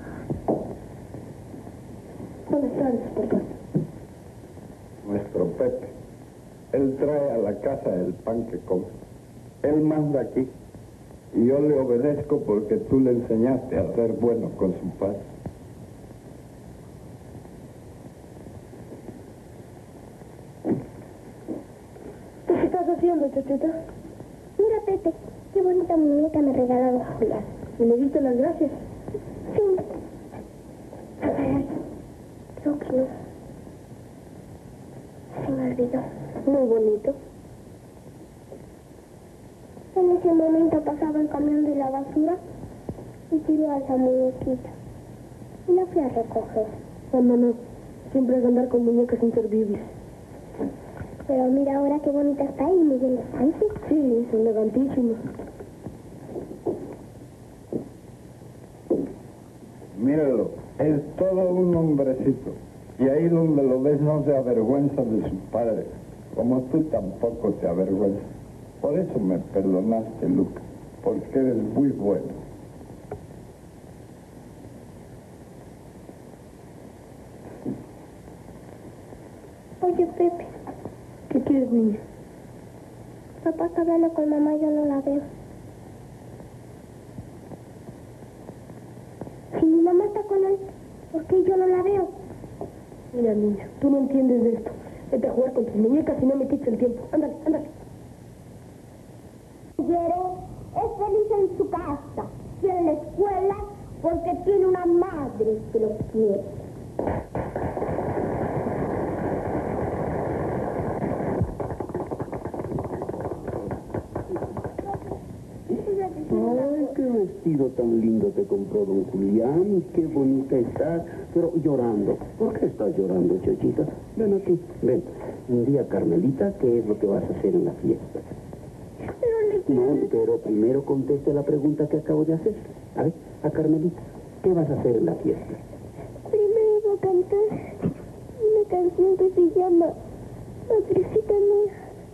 Buenas tardes, papá. Nuestro Pepe. Él trae a la casa el pan que come. Él manda aquí. Y yo le obedezco porque tú le enseñaste a ser bueno con su padre. ¿Qué estás haciendo, Chachita? Mira, Pepe, qué bonita muñeca me regalaron Julián. ¿Y le diste las gracias? Sí. Ay, creo que no. Se me olvidó. Muy bonito. En ese momento pasaba el camión de la basura y tiró a esa muñequita. Y la fui a recoger. No. Siempre has de andar con muñecas inservibles. Pero mira ahora qué bonita está y muy elegante. Sí, es elegantísima. Míralo, es todo un hombrecito. Y ahí donde lo ves no se avergüenza de su padre, como tú tampoco te avergüenzas. Por eso me perdonaste, Luca, porque eres muy bueno. Oye, Pepe. ¿Qué quieres, niña? Papá está hablando con mamá y yo no la veo. Si mi mamá está con él, ¿por qué yo no la veo? Mira, niña, tú no entiendes de esto. Vete a jugar con tus muñecas y no me quites el tiempo. Ándale, ándale. Es feliz en su casa y en la escuela porque tiene una madre que lo quiere. Ay, qué vestido tan lindo te compró don Julián. Qué bonita estás, pero llorando. ¿Por qué estás llorando, Chachita? Ven aquí, ven. Un día, Carmelita, ¿qué es lo que vas a hacer en la fiesta? No, pero primero conteste la pregunta que acabo de hacer. A ver, a Carmelita, ¿qué vas a hacer en la fiesta? Primero iba a cantar una canción que se llama Madrecita Mía.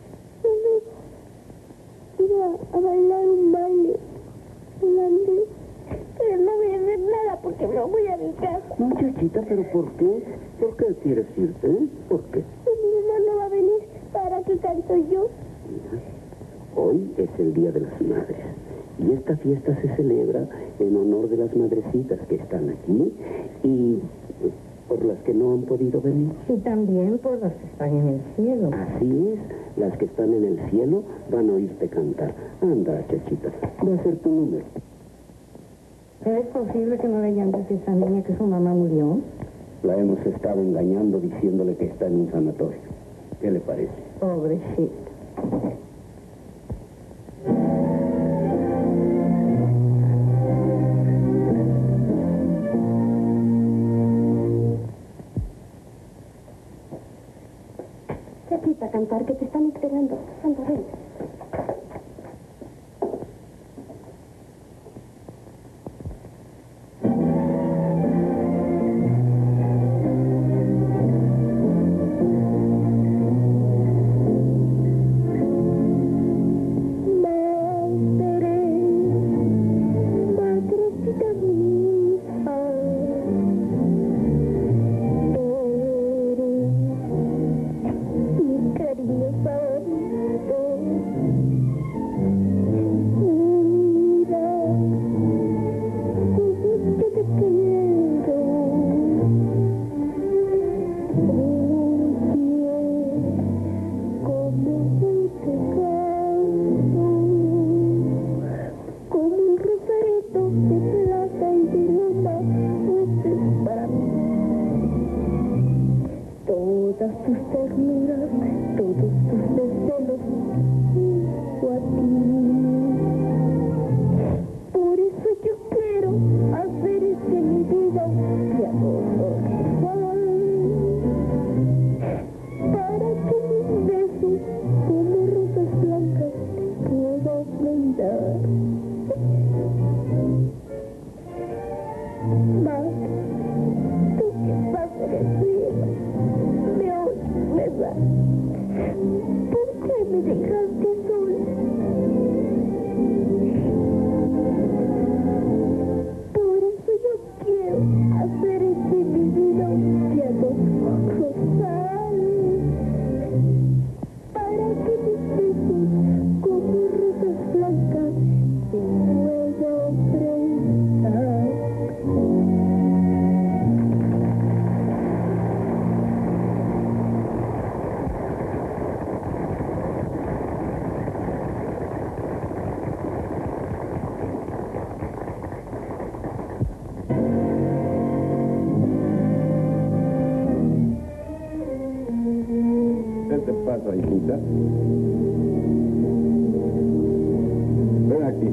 Luego iba a bailar un baile, un andén. Pero no voy a hacer nada porque no voy a mi casa. No, Chachita, ¿pero por qué? ¿Por qué quieres irte? ¿Por qué? Mi mamá no va a venir para que canto yo. Hoy es el Día de las Madres y esta fiesta se celebra en honor de las madrecitas que están aquí y por las que no han podido venir. Y también por las que están en el cielo. Así es, las que están en el cielo van a oírte cantar. Anda, Chachita, va a ser tu número. ¿Es posible que no le llames a esa niña que su mamá murió? La hemos estado engañando diciéndole que está en un sanatorio. ¿Qué le parece? Pobrecita. Chachita, a cantar, que te están esperando. Anda, ven. Hijita. Ven aquí.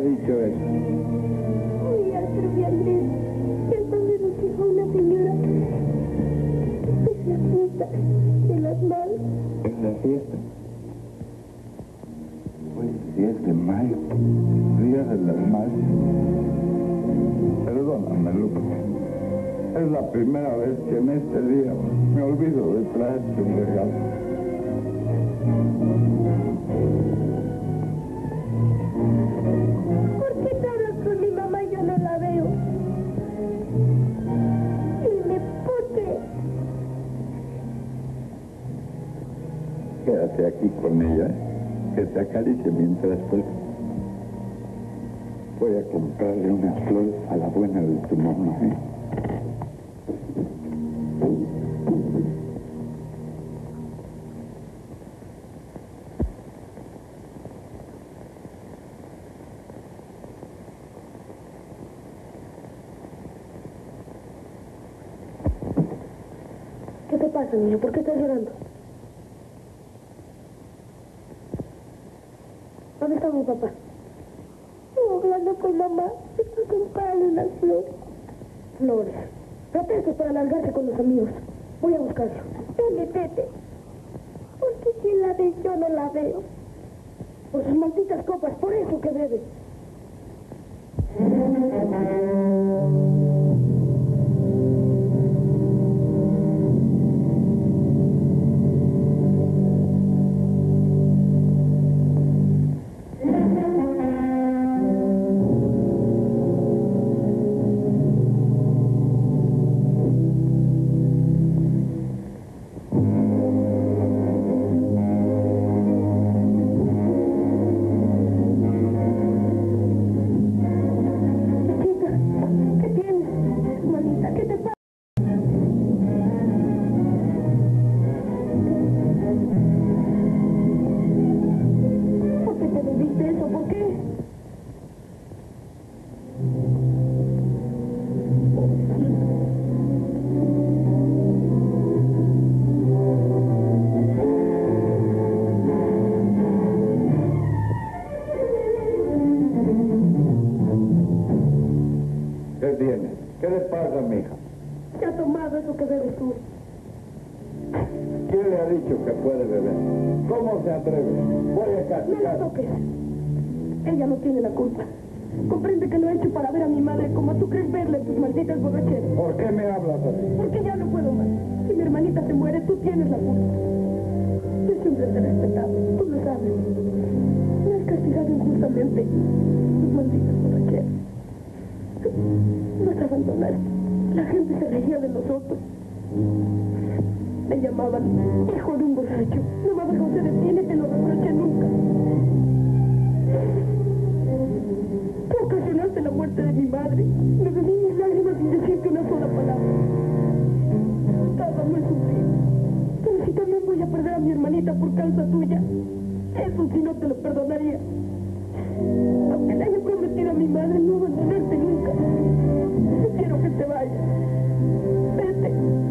dicho eso? Uy, Arturo y Andrés, que entonces nos dijo una señora. Es la fiesta de las madres. ¿Es la fiesta? Hoy es 10 de mayo, Día de las Madres. Perdóname, Lupe. Es la primera vez que en este día me olvido de traerte un regalo. ¿Por qué te hablas con mi mamá y yo no la veo? Dime, ¿por qué? Quédate aquí con ella, que te acaricie mientras puedas. Voy a comprarle unas flores a la buena de tu mamá, ¿eh? ¿Qué te pasa, niño? ¿Por qué estás llorando? ¿Dónde está mi papá? Estoy hablando con mamá. Estoy comprando unas flores. Flores. Pretextos para largarse con los amigos. Voy a buscarlo. Dale, vete. Porque si la ves, yo no la veo. Por sus malditas copas, por eso que bebe. ¿Qué le pasa, mija? ¿Qué ha tomado eso que bebes tú? ¿Quién le ha dicho que puede beber? ¿Cómo se atreve? Voy a No castigar. la toques. Ella no tiene la culpa. Comprende que lo he hecho para ver a mi madre como tú crees verla en tus malditas borracheras. ¿Por qué me hablas así? Porque ya no puedo más. Si mi hermanita se muere, tú tienes la culpa. Yo siempre te he respetado. Tú lo sabes. Me has castigado injustamente. Tus malditas borracheras. Nos abandonaste. La gente se reía de nosotros. Me llamaban hijo de un borracho. No me avergoncé de ti ni te lo reproché nunca. Tú ocasionaste la muerte de mi madre. Me bebí mis lágrimas sin decirte una sola palabra. Estaba muy sufrido. Pero si también voy a perder a mi hermanita por causa tuya, eso sí no te lo perdonaría. Aunque le haya prometido a mi madre no abandonarte nunca. No quiero que te vayas. Vete.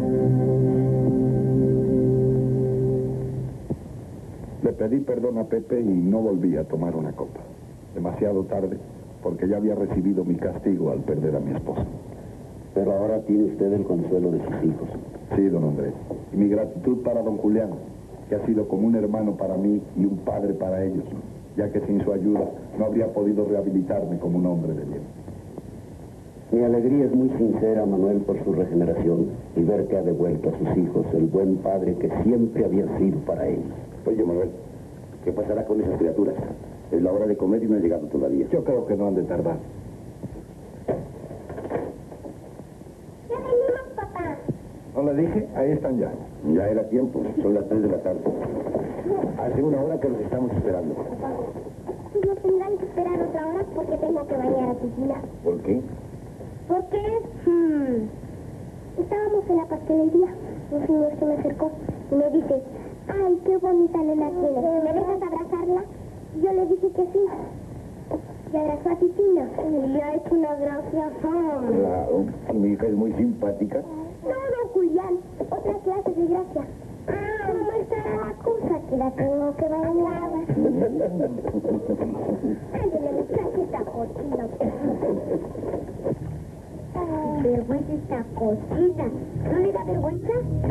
Le pedí perdón a Pepe y no volví a tomar una copa. Demasiado tarde, porque ya había recibido mi castigo al perder a mi esposa. Pero ahora tiene usted el consuelo de sus hijos. Sí, don Andrés. Y mi gratitud para don Julián, que ha sido como un hermano para mí y un padre para ellos, ya que sin su ayuda no habría podido rehabilitarme como un hombre de bien. Mi alegría es muy sincera, Manuel, por su regeneración y ver que ha devuelto a sus hijos el buen padre que siempre había sido para ellos. Oye, Manuel, ¿qué pasará con esas criaturas? Es la hora de comer y no ha llegado todavía. Yo creo que no han de tardar. Ya venimos, papá. ¿No le dije? Ahí están ya. Ya era tiempo, son las 3 de la tarde. Hace una hora que los estamos esperando. Pues no tendrán que esperar otra hora porque tengo que bañar a Cecilia. ¿Por qué? Porque estábamos en la pastelería. Un señor se me acercó y me dice, ay, qué bonita nena tienes. ¿Me dejas abrazarla? Y yo le dije que sí. Y abrazó a Titina. Y le ha hecho una gracia. Claro, mi hija es muy simpática. No, don Julián, otra clase de gracia. ¿Cómo está la cosa? Que la tengo que bañar. Ándale, muchachita, Jota. vergüenza esta cocina. ¿No le da vergüenza?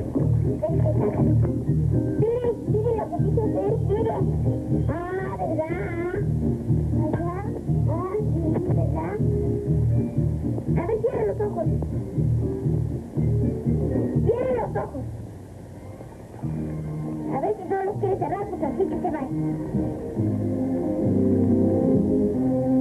Mire, mire lo que quiso hacer, mire. Ah, ¿verdad? ¿Verdad? Ah, sí, ¿verdad? A ver, cierra los ojos. Cierra los ojos. A ver si no los quiere cerrar, pues así que se va.